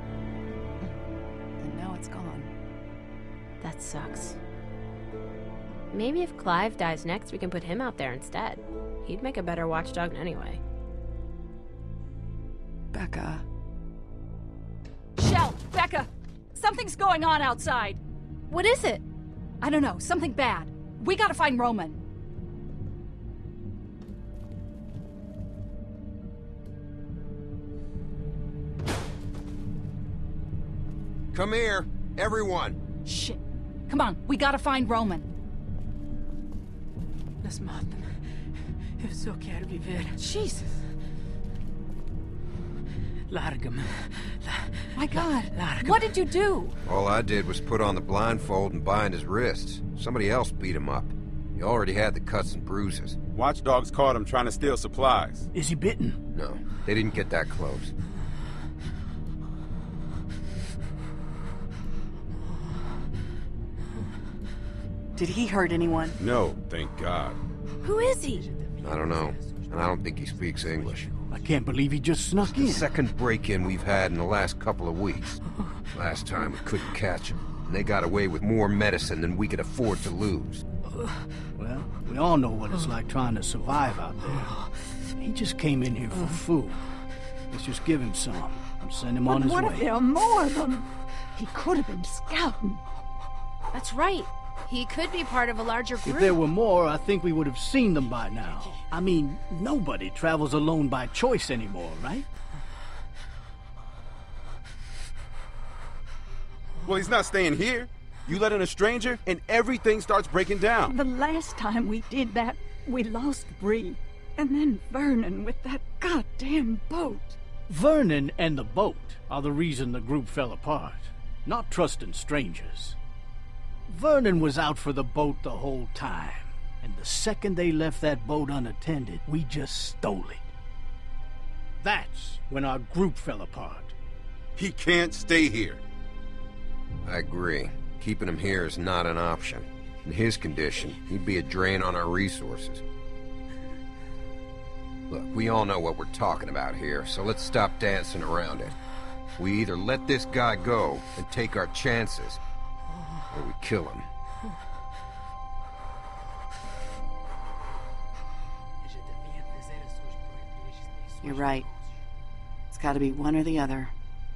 now it's gone. That sucks. Maybe if Clive dies next, we can put him out there instead. He'd make a better watchdog anyway. Becca. Shell! Becca! Something's going on outside! What is it? I don't know. Something bad. We gotta find Roman. Come here, everyone. Shit. Come on, we gotta find Roman. Lass maten. Jag försöker viver. Jesus. Largum. My God. What did you do? All I did was put on the blindfold and bind his wrists. Somebody else beat him up. He already had the cuts and bruises. Watchdogs caught him trying to steal supplies. Is he bitten? No, they didn't get that close. Did he hurt anyone? No, thank God. Who is he? I don't know, and I don't think he speaks English. I can't believe he just snuck in. The second break-in we've had in the last couple of weeks. Last time we couldn't catch him, and they got away with more medicine than we could afford to lose. Well, we all know what it's like trying to survive out there. He just came in here for food. Let's just give him some and send him on his way. What if there are more of them? He could have been scouting. That's right. He could be part of a larger group. If there were more, I think we would have seen them by now. I mean, nobody travels alone by choice anymore, right? Well, he's not staying here. You let in a stranger, and everything starts breaking down. The last time we did that, we lost Bree. And then Vernon with that goddamn boat. Vernon and the boat are the reason the group fell apart. Not trusting strangers. Vernon was out for the boat the whole time. And the second they left that boat unattended, we just stole it. That's when our group fell apart. He can't stay here. I agree. Keeping him here is not an option. In his condition, he'd be a drain on our resources. Look, we all know what we're talking about here, so let's stop dancing around it. We either let this guy go and take our chances, or we kill him. You're right. It's gotta be one or the other.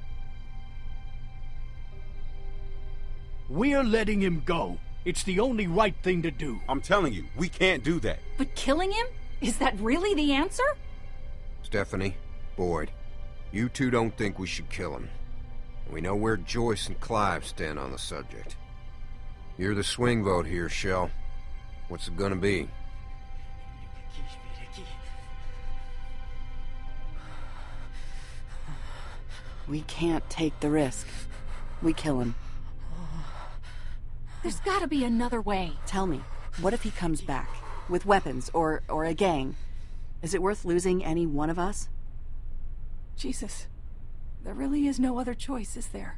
We're letting him go. It's the only right thing to do. I'm telling you, we can't do that. But killing him? Is that really the answer? Stephanie, Boyd, you two don't think we should kill him. We know where Joyce and Clive stand on the subject. You're the swing vote here, Shell. What's it gonna be? We can't take the risk. We kill him. There's gotta be another way. Tell me, what if he comes back? With weapons, or a gang? Is it worth losing any one of us? Jesus. There really is no other choice, is there?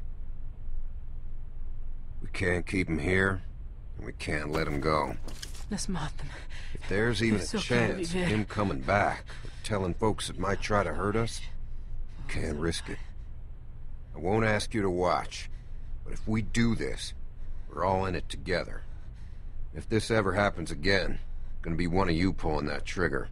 We can't keep him here, and we can't let him go. If there's even a chance of him coming back, or telling folks that might try to hurt us, we can't risk it. I won't ask you to watch, but if we do this, we're all in it together. If this ever happens again, it's gonna be one of you pulling that trigger.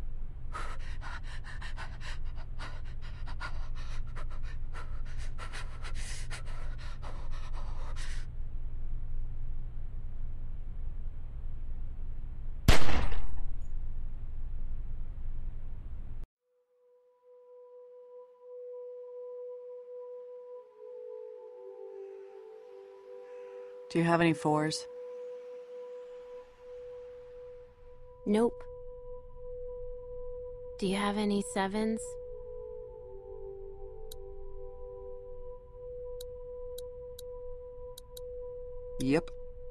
Do you have any 4s? Nope. Do you have any 7s? Yep.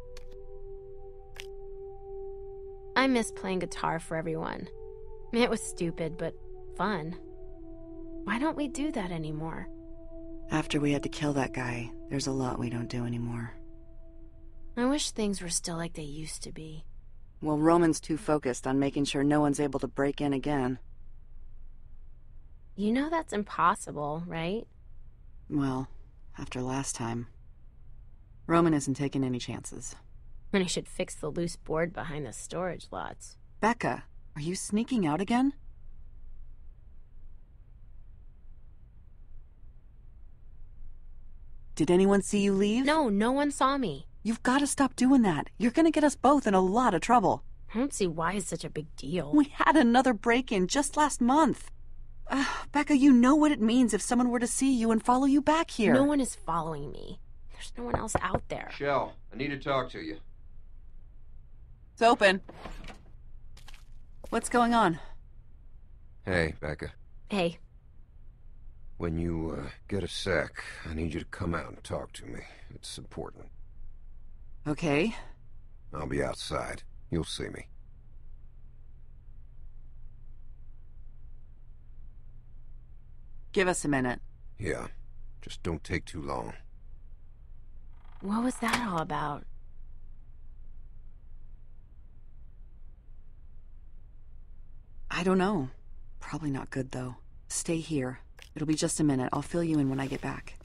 I miss playing guitar for everyone. It was stupid, but fun. Why don't we do that anymore? After we had to kill that guy, there's a lot we don't do anymore. I wish things were still like they used to be. Well, Roman's too focused on making sure no one's able to break in again. You know that's impossible, right? Well, after last time. Roman isn't taking any chances. And he should fix the loose board behind the storage lots. Becca, are you sneaking out again? Did anyone see you leave? No, no one saw me. You've got to stop doing that. You're gonna get us both in a lot of trouble. I don't see why it's such a big deal. We had another break-in just last month. Becca, you know what it means if someone were to see you and follow you back here. No one is following me. There's no one else out there. Shell, I need to talk to you. It's open. What's going on? Hey, Becca. Hey. When you get a sec, I need you to come out and talk to me. It's important. Okay. I'll be outside. You'll see me. Give us a minute. Yeah. Just don't take too long. What was that all about? I don't know. Probably not good, though. Stay here. It'll be just a minute. I'll fill you in when I get back.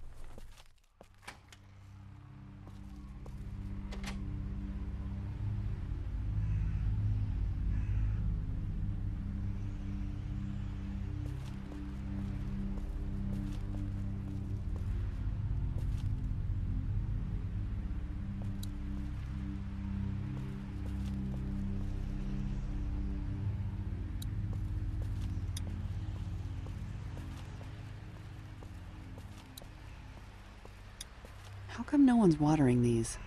How come no one's watering these?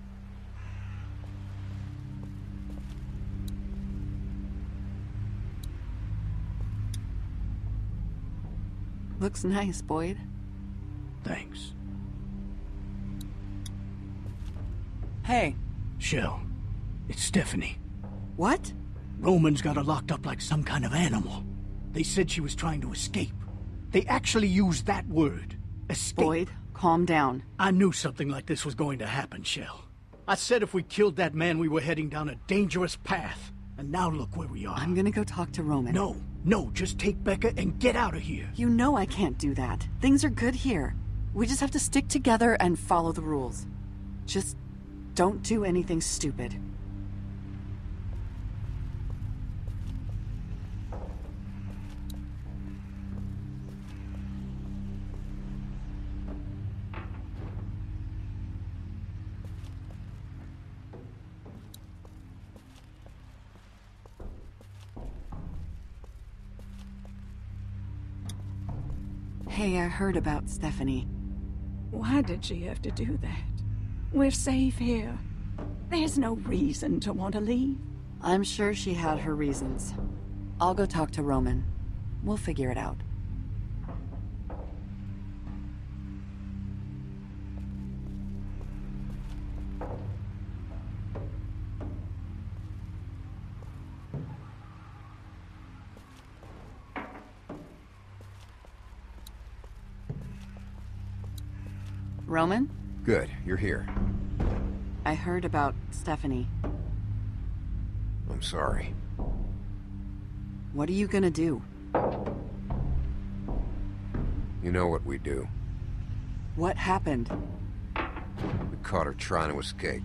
Looks nice, Boyd. Thanks. Hey. Shell, it's Stephanie. What? Roman's got her locked up like some kind of animal. They said she was trying to escape. They actually used that word, escape. Boyd, calm down. I knew something like this was going to happen, Shell. I said if we killed that man, we were heading down a dangerous path. And now look where we are. I'm gonna go talk to Roman. No, No, just take Becca and get out of here. You know I can't do that. Things are good here. We just have to stick together and follow the rules. Just don't do anything stupid. Hey, I heard about Stephanie. Why did she have to do that? We're safe here. There's no reason to want to leave. I'm sure she had her reasons. I'll go talk to Roman. We'll figure it out. Roman? Good, you're here. I heard about Stephanie. I'm sorry. What are you gonna do? You know what we do. What happened? We caught her trying to escape.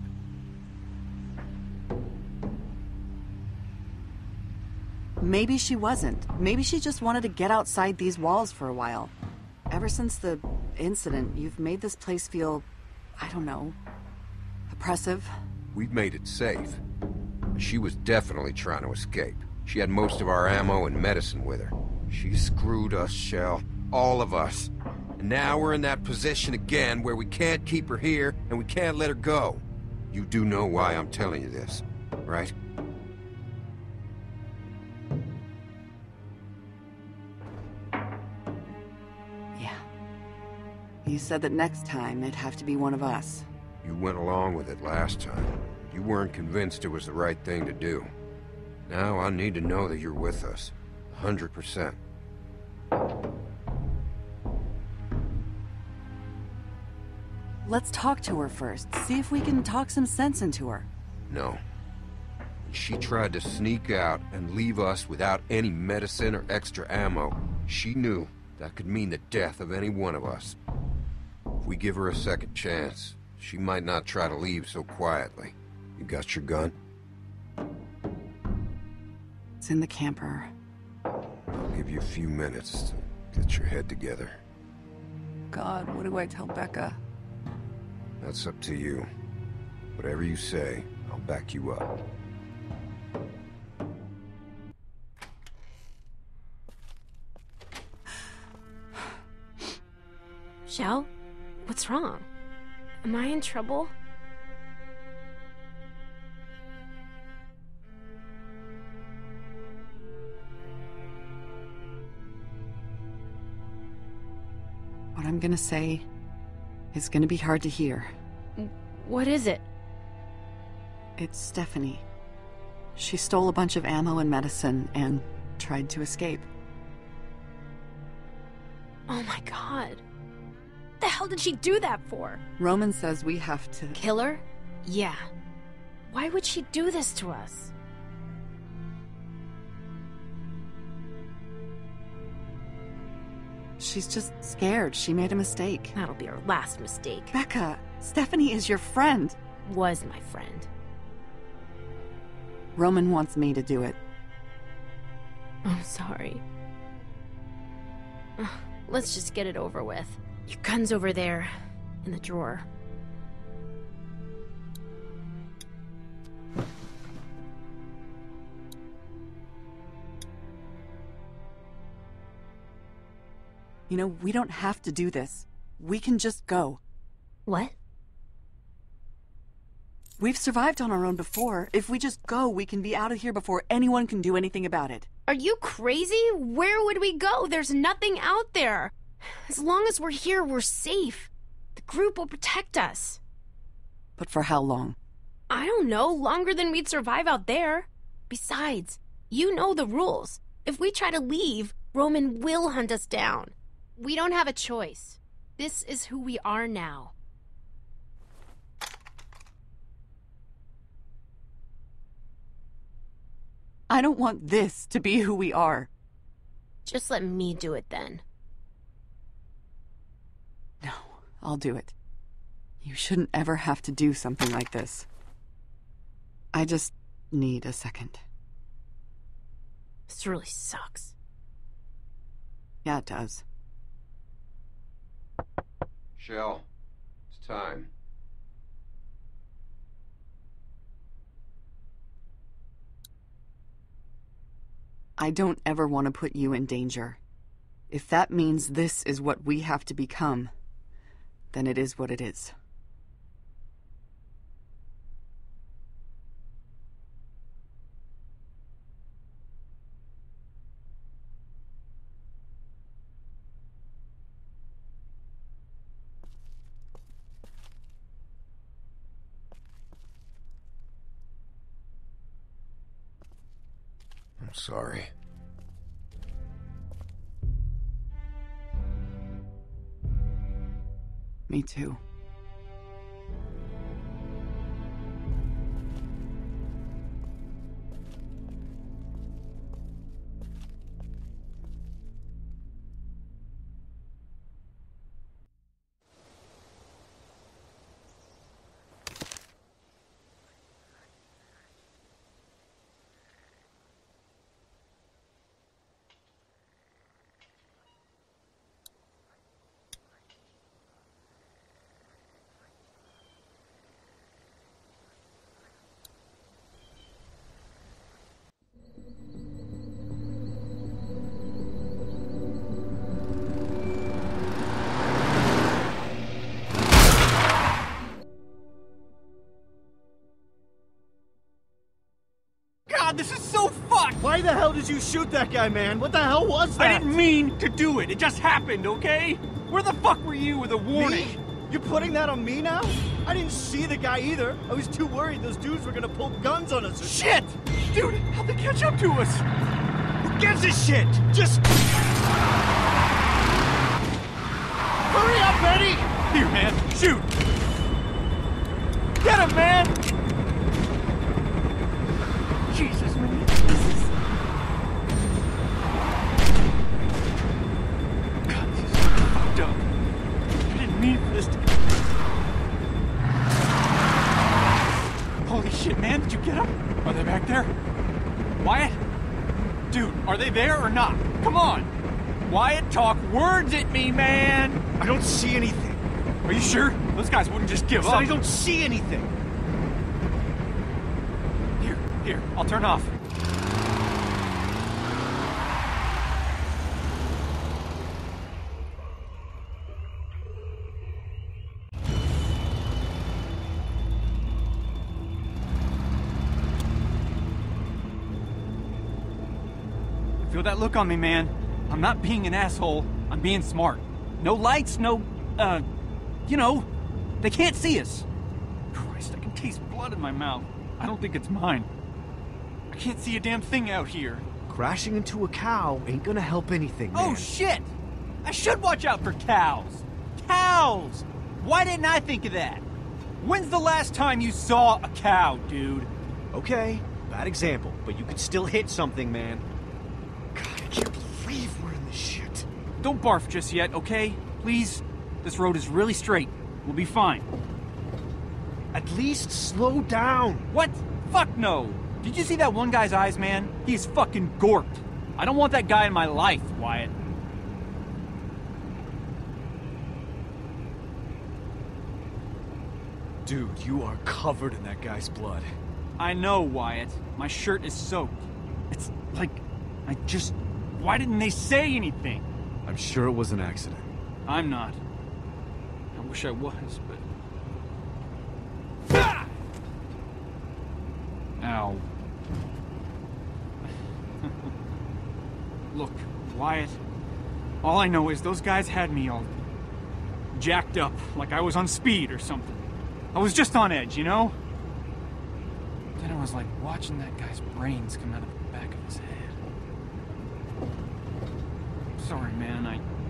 Maybe she wasn't. Maybe she just wanted to get outside these walls for a while. Ever since the incident, you've made this place feel, I don't know, oppressive. We've made it safe. She was definitely trying to escape. She had most of our ammo and medicine with her. She screwed us, Shell. All of us. And now we're in that position again where we can't keep her here and we can't let her go. You do know why I'm telling you this, right? Yeah. You said that next time it'd have to be one of us. You went along with it last time. You weren't convinced it was the right thing to do. Now I need to know that you're with us. 100%. Let's talk to her first. See if we can talk some sense into her. No. She tried to sneak out and leave us without any medicine or extra ammo. She knew that could mean the death of any one of us. If we give her a second chance, she might not try to leave so quietly. You got your gun? It's in the camper. I'll give you a few minutes to get your head together. God, what do I tell Becca? That's up to you. Whatever you say, I'll back you up. Shell? What's wrong? Am I in trouble? What I'm gonna say is gonna be hard to hear. What is it? It's Stephanie. She stole a bunch of ammo and medicine and tried to escape. Oh my god. The hell did she do that for? Roman says we have to... Kill her? Yeah. Why would she do this to us? She's just scared. She made a mistake. That'll be her last mistake. Becca, Stephanie is your friend. Was my friend. Roman wants me to do it. I'm sorry. Let's just get it over with. Your gun's over there, in the drawer. You know, we don't have to do this. We can just go. What? We've survived on our own before. If we just go, we can be out of here before anyone can do anything about it. Are you crazy? Where would we go? There's nothing out there. As long as we're here, we're safe. The group will protect us. But for how long? I don't know. Longer than we'd survive out there. Besides, you know the rules. If we try to leave, Roman will hunt us down. We don't have a choice. This is who we are now. I don't want this to be who we are. Just let me do it then. No, I'll do it. You shouldn't ever have to do something like this. I just need a second. This really sucks. Yeah, it does. Shell, it's time. I don't ever want to put you in danger. If that means this is what we have to become, then it is what it is. I'm sorry. Me too. God, this is so fucked! Why the hell did you shoot that guy, man? What the hell was that? I didn't mean to do it. It just happened, okay? Where the fuck were you with a warning? Me? You're putting that on me now? I didn't see the guy either. I was too worried those dudes were gonna pull guns on us. Shit! Dude, how'd they catch up to us? Who gives a shit? Just... Hurry up, Eddie! Here, man. Shoot! Get him, man! Jesus, man. God, this is fucked up. I didn't mean for this to... Holy shit, man. Did you get them? Are they back there? Wyatt? Dude, are they there or not? Come on! Wyatt, talk words at me, man! I don't see anything. Are you sure? Those guys wouldn't just give up. I don't see anything. Here, I'll turn off. Feel that look on me, man. I'm not being an asshole. I'm being smart. No lights, no, you know, they can't see us. Christ, I can taste blood in my mouth. I don't think it's mine. I can't see a damn thing out here. Crashing into a cow ain't gonna help anything, man. Oh, shit! I should watch out for cows! Cows! Why didn't I think of that? When's the last time you saw a cow, dude? Okay, bad example, but you could still hit something, man. God, I can't believe we're in this shit. Don't barf just yet, okay? Please? This road is really straight. We'll be fine. At least slow down. What? Fuck no! Did you see that one guy's eyes, man? He's fucking gorked. I don't want that guy in my life, Wyatt. Dude, you are covered in that guy's blood. I know, Wyatt. My shirt is soaked. It's like, why didn't they say anything? I'm sure it was an accident. I'm not. I wish I was, but... Ah! Ow. Look, Wyatt, all I know is those guys had me all jacked up, like I was on speed or something. I was just on edge, you know? Then I was like watching that guy's brains come out of the back of his head. Sorry, man,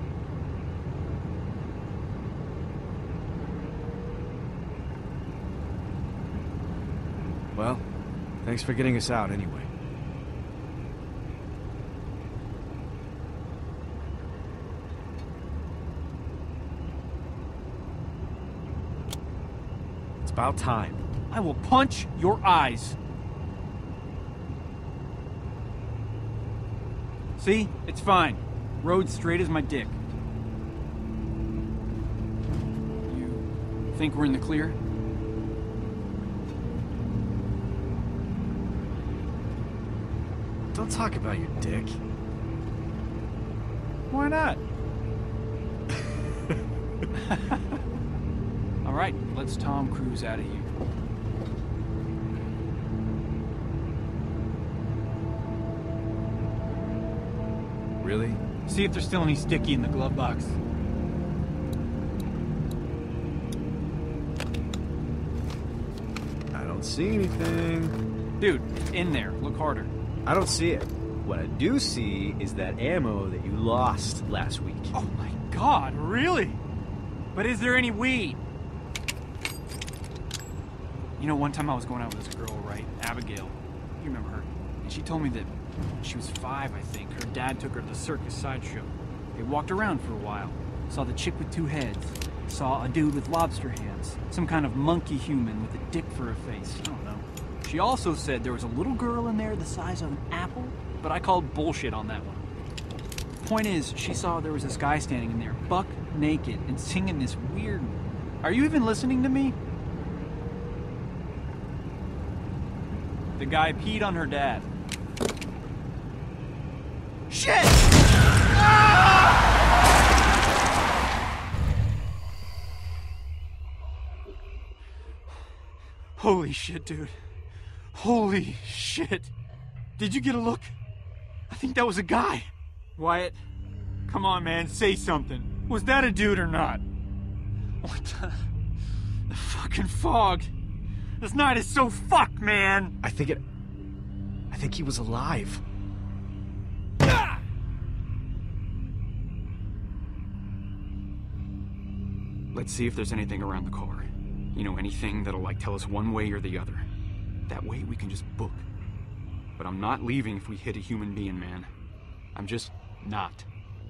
Well, thanks for getting us out anyway. about time. I will punch your eyes. See? It's fine. Road's straight as my dick. You think we're in the clear? Don't talk about your dick. Why not? All right, let's Tom Cruise out of here. Really? See if there's still any sticky in the glove box. I don't see anything. Dude, it's in there. Look harder. I don't see it. What I do see is that ammo that you lost last week. Oh my god, really? But is there any weed? You know, one time I was going out with this girl, right? Abigail. You remember her? And she told me that when she was 5, I think, her dad took her to the circus sideshow. They walked around for a while. Saw the chick with 2 heads. Saw a dude with lobster hands. Some kind of monkey human with a dick for a face. I don't know. She also said there was a little girl in there the size of an apple, but I called bullshit on that one. Point is, she saw there was this guy standing in there, buck naked, and singing this weird... Are you even listening to me? The guy peed on her dad. Shit! Ah! Holy shit, dude. Holy shit. Did you get a look? I think that was a guy. Wyatt, come on, man, say something. Was that a dude or not? What the fucking fog. This night is so fucked, man. I think he was alive. Ah! Let's see if there's anything around the car. You know, anything that'll, like, tell us one way or the other. That way we can just book. But I'm not leaving if we hit a human being, man. I'm just not.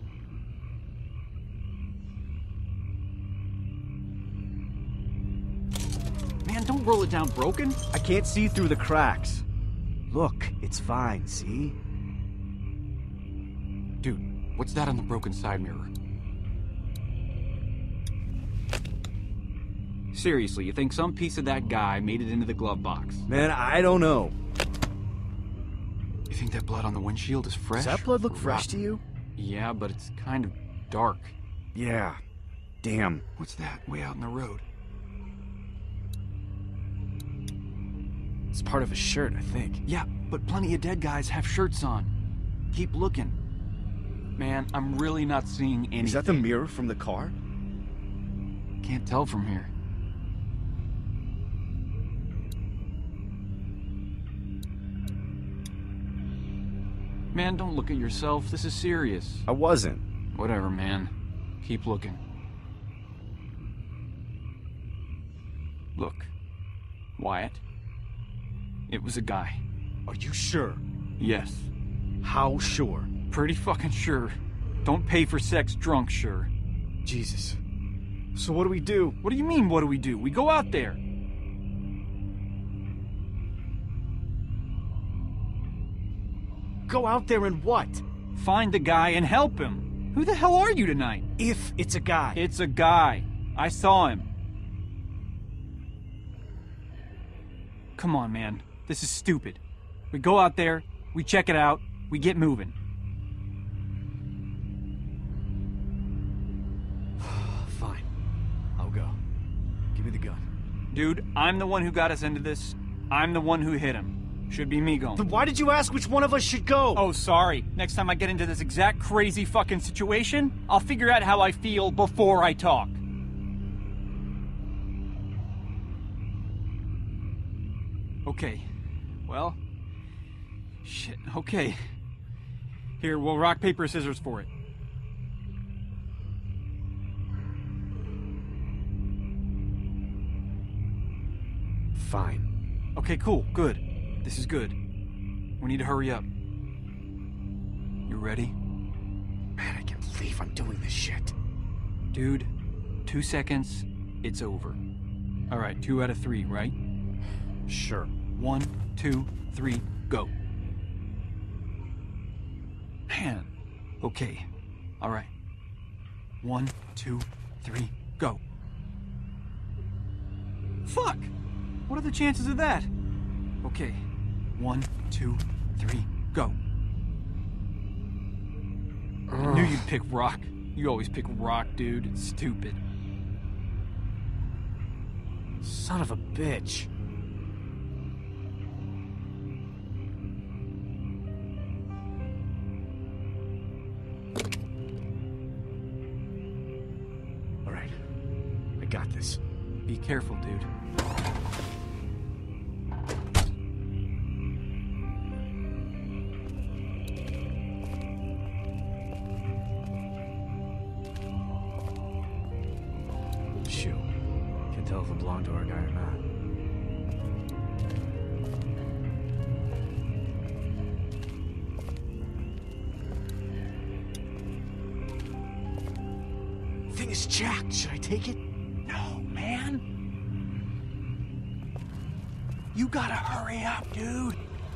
Man, don't roll it down broken. I can't see through the cracks. Look, it's fine, see? Dude, what's that on the broken side mirror? Seriously, you think some piece of that guy made it into the glove box? Man, I don't know. You think that blood on the windshield is fresh? Does that blood look fresh to you? Yeah, but it's kind of dark. Yeah. Damn. What's that way out in the road? It's part of a shirt, I think. Yeah, but plenty of dead guys have shirts on. Keep looking. Man, I'm really not seeing anything. Is that the mirror from the car? Can't tell from here. Man, don't look at yourself. This is serious. I wasn't. Whatever, man. Keep looking. Look. Wyatt. It was a guy. Are you sure? Yes. How sure? Pretty fucking sure. Don't pay for sex drunk, sure. Jesus. So what do we do? What do you mean, what do we do? We go out there. Go out there and what? Find the guy and help him. Who the hell are you tonight? If it's a guy. It's a guy. I saw him. Come on, man. This is stupid. We go out there, we check it out, we get moving. Fine. I'll go. Give me the gun. Dude, I'm the one who got us into this. I'm the one who hit him. Should be me going. Then why did you ask which one of us should go? Oh, sorry. Next time I get into this exact crazy fucking situation, I'll figure out how I feel before I talk. Okay. Well... Shit, okay. Here, we'll rock, paper, scissors for it. Fine. Okay, cool, good. This is good. We need to hurry up. You ready? Man, I can't believe I'm doing this shit. Dude, 2 seconds, it's over. All right, 2 out of 3, right? Sure. 1, 2, 3, go. Man. Okay. All right. 1, 2, 3, go. Fuck! What are the chances of that? Okay. 1, 2, 3, go. I knew you'd pick rock. You always pick rock, dude. It's stupid. Son of a bitch. All right. I got this. Be careful, dude. Shoot. Can't tell if it belonged to our guy or not. Thing is jacked. Should I take it? No, man. You gotta hurry up, dude.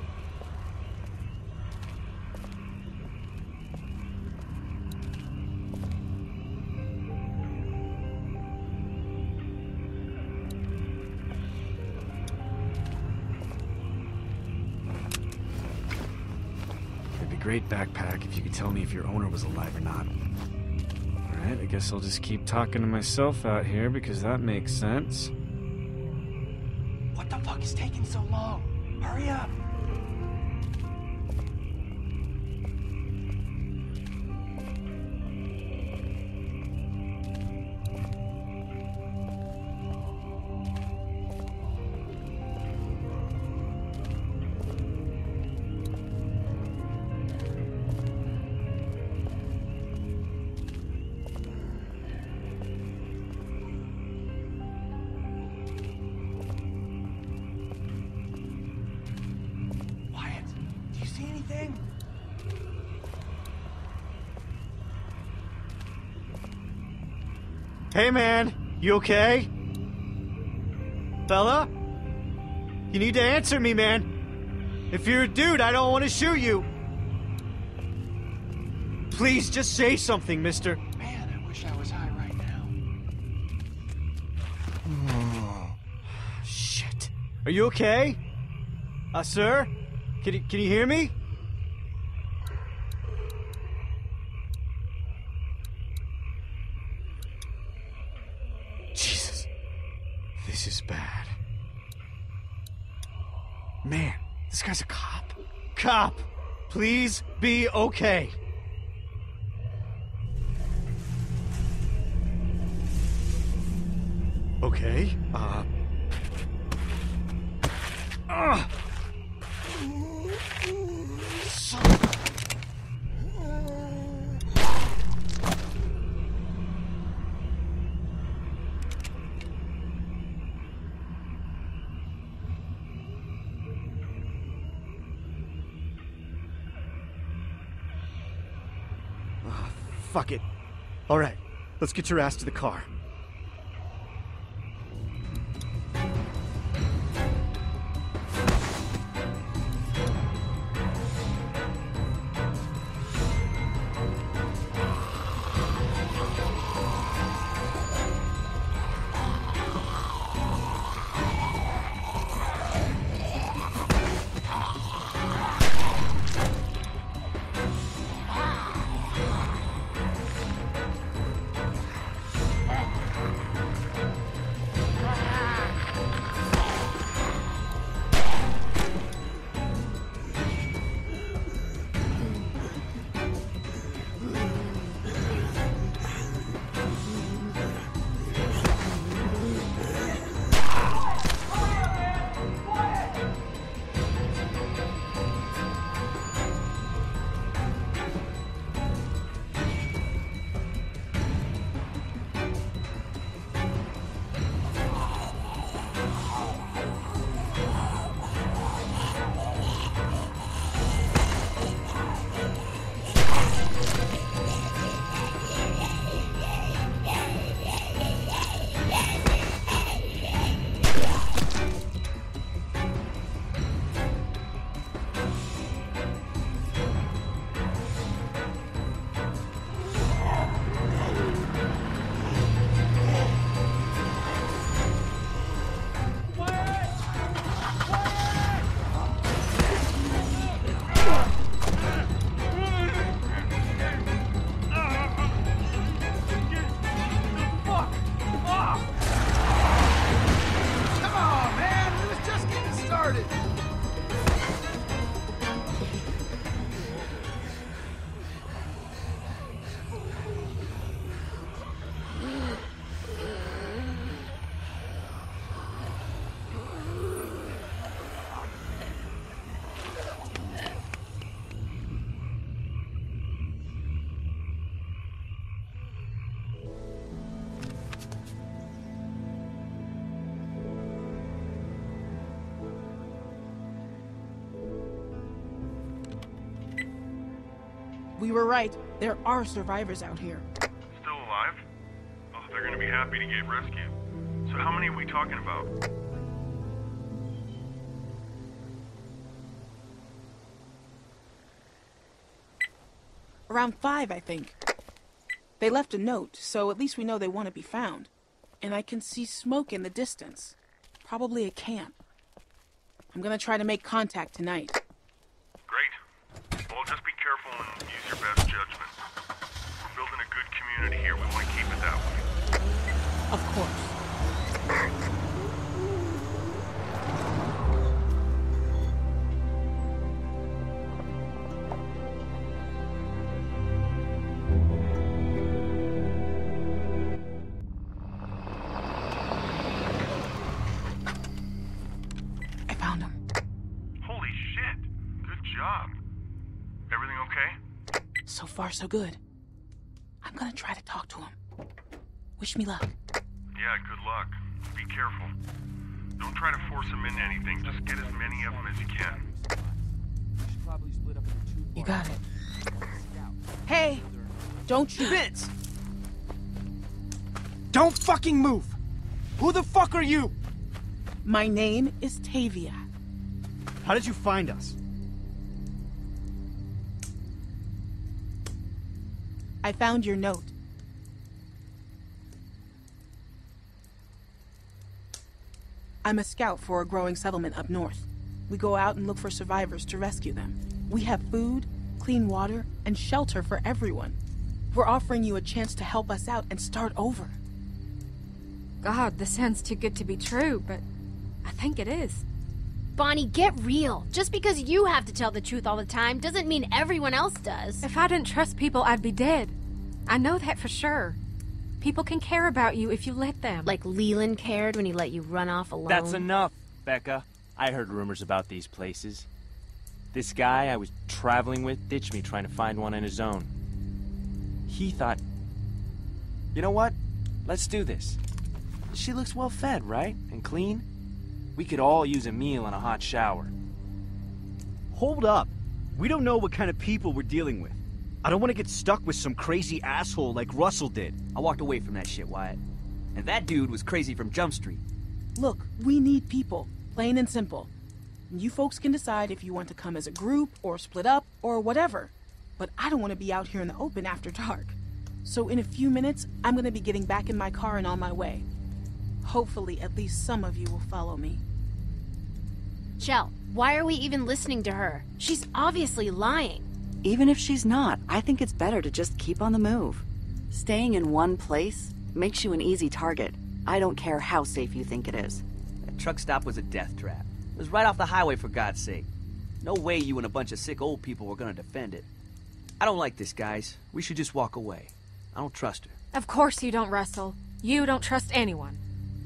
It'd be great backpack if you could tell me if your owner was alive or not. Alright, I guess I'll just keep talking to myself out here because that makes sense. What the fuck is taking so long? Hurry up. Hey man, you okay? Fella? You need to answer me, man. If you're a dude, I don't want to shoot you. Please, just say something, mister. Man, I wish I was high right now. Shit. Are you okay? Sir? Can you hear me? Jesus. This is bad. Man, this guy's a cop. Cop, please be okay. Okay, fuck it. All right, let's get your ass to the car. We were right. There are survivors out here. Still alive? Oh, they're gonna be happy to get rescued. So how many are we talking about? Around 5, I think. They left a note, so at least we know they want to be found. And I can see smoke in the distance. Probably a camp. I'm gonna try to make contact tonight. Great. Well, just be careful and use your best judgment. We're building a good community here. We want to keep it that way. Of course. I found him. Holy shit. Good job. Everything okay? So far, so good. I'm gonna try to talk to him. Wish me luck. Yeah, good luck. Be careful. Don't try to force them into anything. Just get as many of them as you can. You got it. Hey! Don't you... Vince! Don't fucking move! Who the fuck are you? My name is Tavia. How did you find us? I found your note. I'm a scout for a growing settlement up north. We go out and look for survivors to rescue them. We have food, clean water, and shelter for everyone. We're offering you a chance to help us out and start over. God, this sounds too good to be true, but I think it is. Bonnie, get real. Just because you have to tell the truth all the time doesn't mean everyone else does. If I didn't trust people, I'd be dead. I know that for sure. People can care about you if you let them. Like Leland cared when he let you run off alone. That's enough, Becca. I heard rumors about these places. This guy I was traveling with ditched me trying to find one on his own. He thought, you know what? Let's do this. She looks well fed, right? And clean? We could all use a meal and a hot shower. Hold up. We don't know what kind of people we're dealing with. I don't want to get stuck with some crazy asshole like Russell did. I walked away from that shit, Wyatt. And that dude was crazy from Jump Street. Look, we need people. Plain and simple. You folks can decide if you want to come as a group, or split up, or whatever. But I don't want to be out here in the open after dark. So in a few minutes, I'm going to be getting back in my car and on my way. Hopefully, at least some of you will follow me. Chell, why are we even listening to her? She's obviously lying. Even if she's not, I think it's better to just keep on the move. Staying in one place makes you an easy target. I don't care how safe you think it is. That truck stop was a death trap. It was right off the highway, for God's sake. No way you and a bunch of sick old people were gonna defend it. I don't like this, guys. We should just walk away. I don't trust her. Of course you don't, Russell. You don't trust anyone.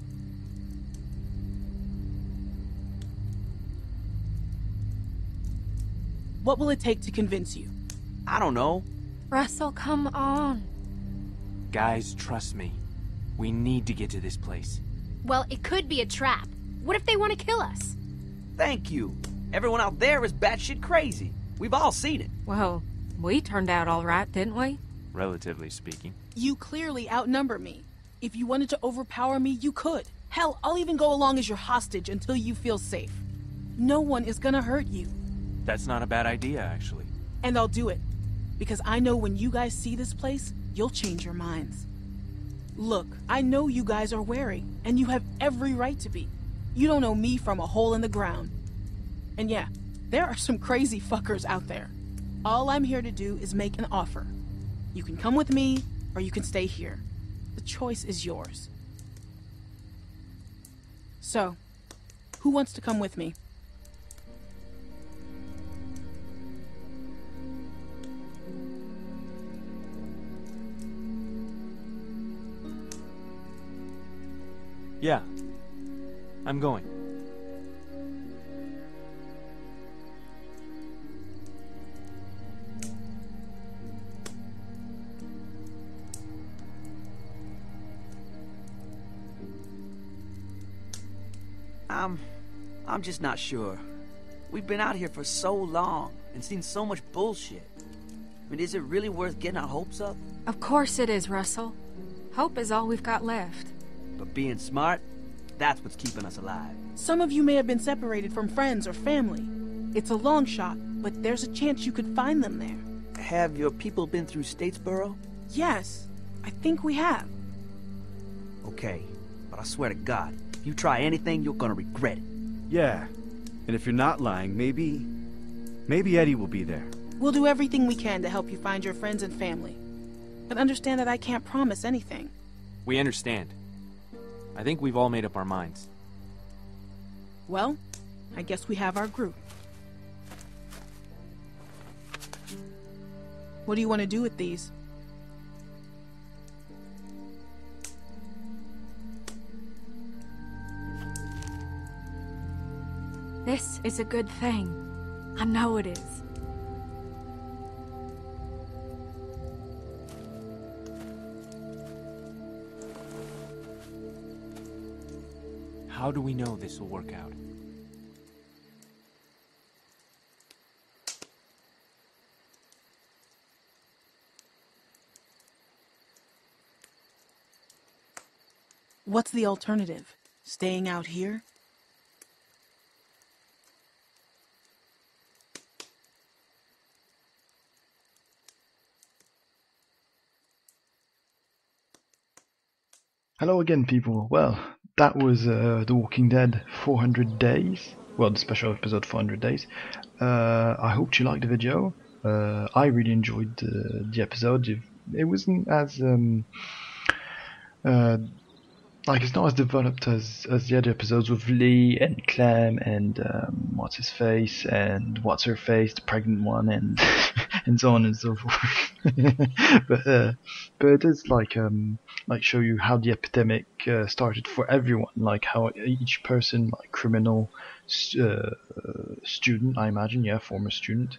What will it take to convince you? I don't know. Russell, come on. Guys, trust me. We need to get to this place. Well, it could be a trap. What if they want to kill us? Thank you. Everyone out there is batshit crazy. We've all seen it. Well, we turned out all right, didn't we? Relatively speaking. You clearly outnumber me. If you wanted to overpower me, you could. Hell, I'll even go along as your hostage until you feel safe. No one is gonna hurt you. That's not a bad idea, actually. And I'll do it. Because I know when you guys see this place, you'll change your minds. Look, I know you guys are wary, and you have every right to be. You don't know me from a hole in the ground. And yeah, there are some crazy fuckers out there. All I'm here to do is make an offer. You can come with me, or you can stay here. The choice is yours. So, who wants to come with me? Yeah. I'm going. I'm just not sure. We've been out here for so long and seen so much bullshit. I mean, is it really worth getting our hopes up? Of course it is, Russell. Hope is all we've got left. But being smart, that's what's keeping us alive. Some of you may have been separated from friends or family. It's a long shot, but there's a chance you could find them there. Have your people been through Statesboro? Yes, I think we have. Okay, but I swear to God, if you try anything, you're gonna regret it. Yeah, and if you're not lying, maybe Eddie will be there. We'll do everything we can to help you find your friends and family. But understand that I can't promise anything. We understand. I think we've all made up our minds. Well, I guess we have our group. What do you want to do with these? This is a good thing. I know it is. How do we know this will work out? What's the alternative? Staying out here? Hello again, people. Well, that was The Walking Dead 400 Days. Well, the special episode 400 Days. I hope you liked the video. I really enjoyed the episode. It wasn't as like, it's not as developed as the other episodes with Lee and Clem and what's his face and what's her face, the pregnant one, and and so on and so forth. but it is like show you how the epidemic started for everyone, like how each person, like criminal, student, I imagine, yeah, former student,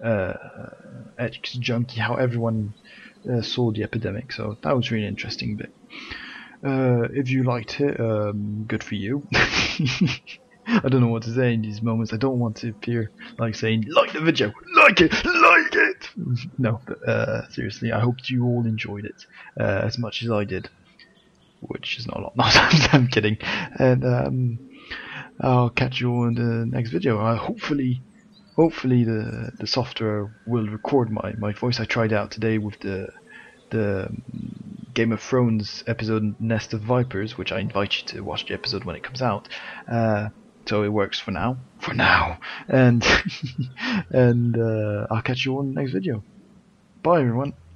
junkie, how everyone saw the epidemic. So that was really interesting bit. If you liked it, good for you. I don't know what to say in these moments. I don't want to appear like saying, like the video, like it! No, but seriously, I hope you all enjoyed it as much as I did, which is not a lot. No, I'm kidding. And I'll catch you all in the next video. Hopefully the software will record my voice. I tried out today with the Game of Thrones episode Nest of Vipers, which I invite you to watch the episode when it comes out. So it works for now. And and I'll catch you on the next video. Bye everyone.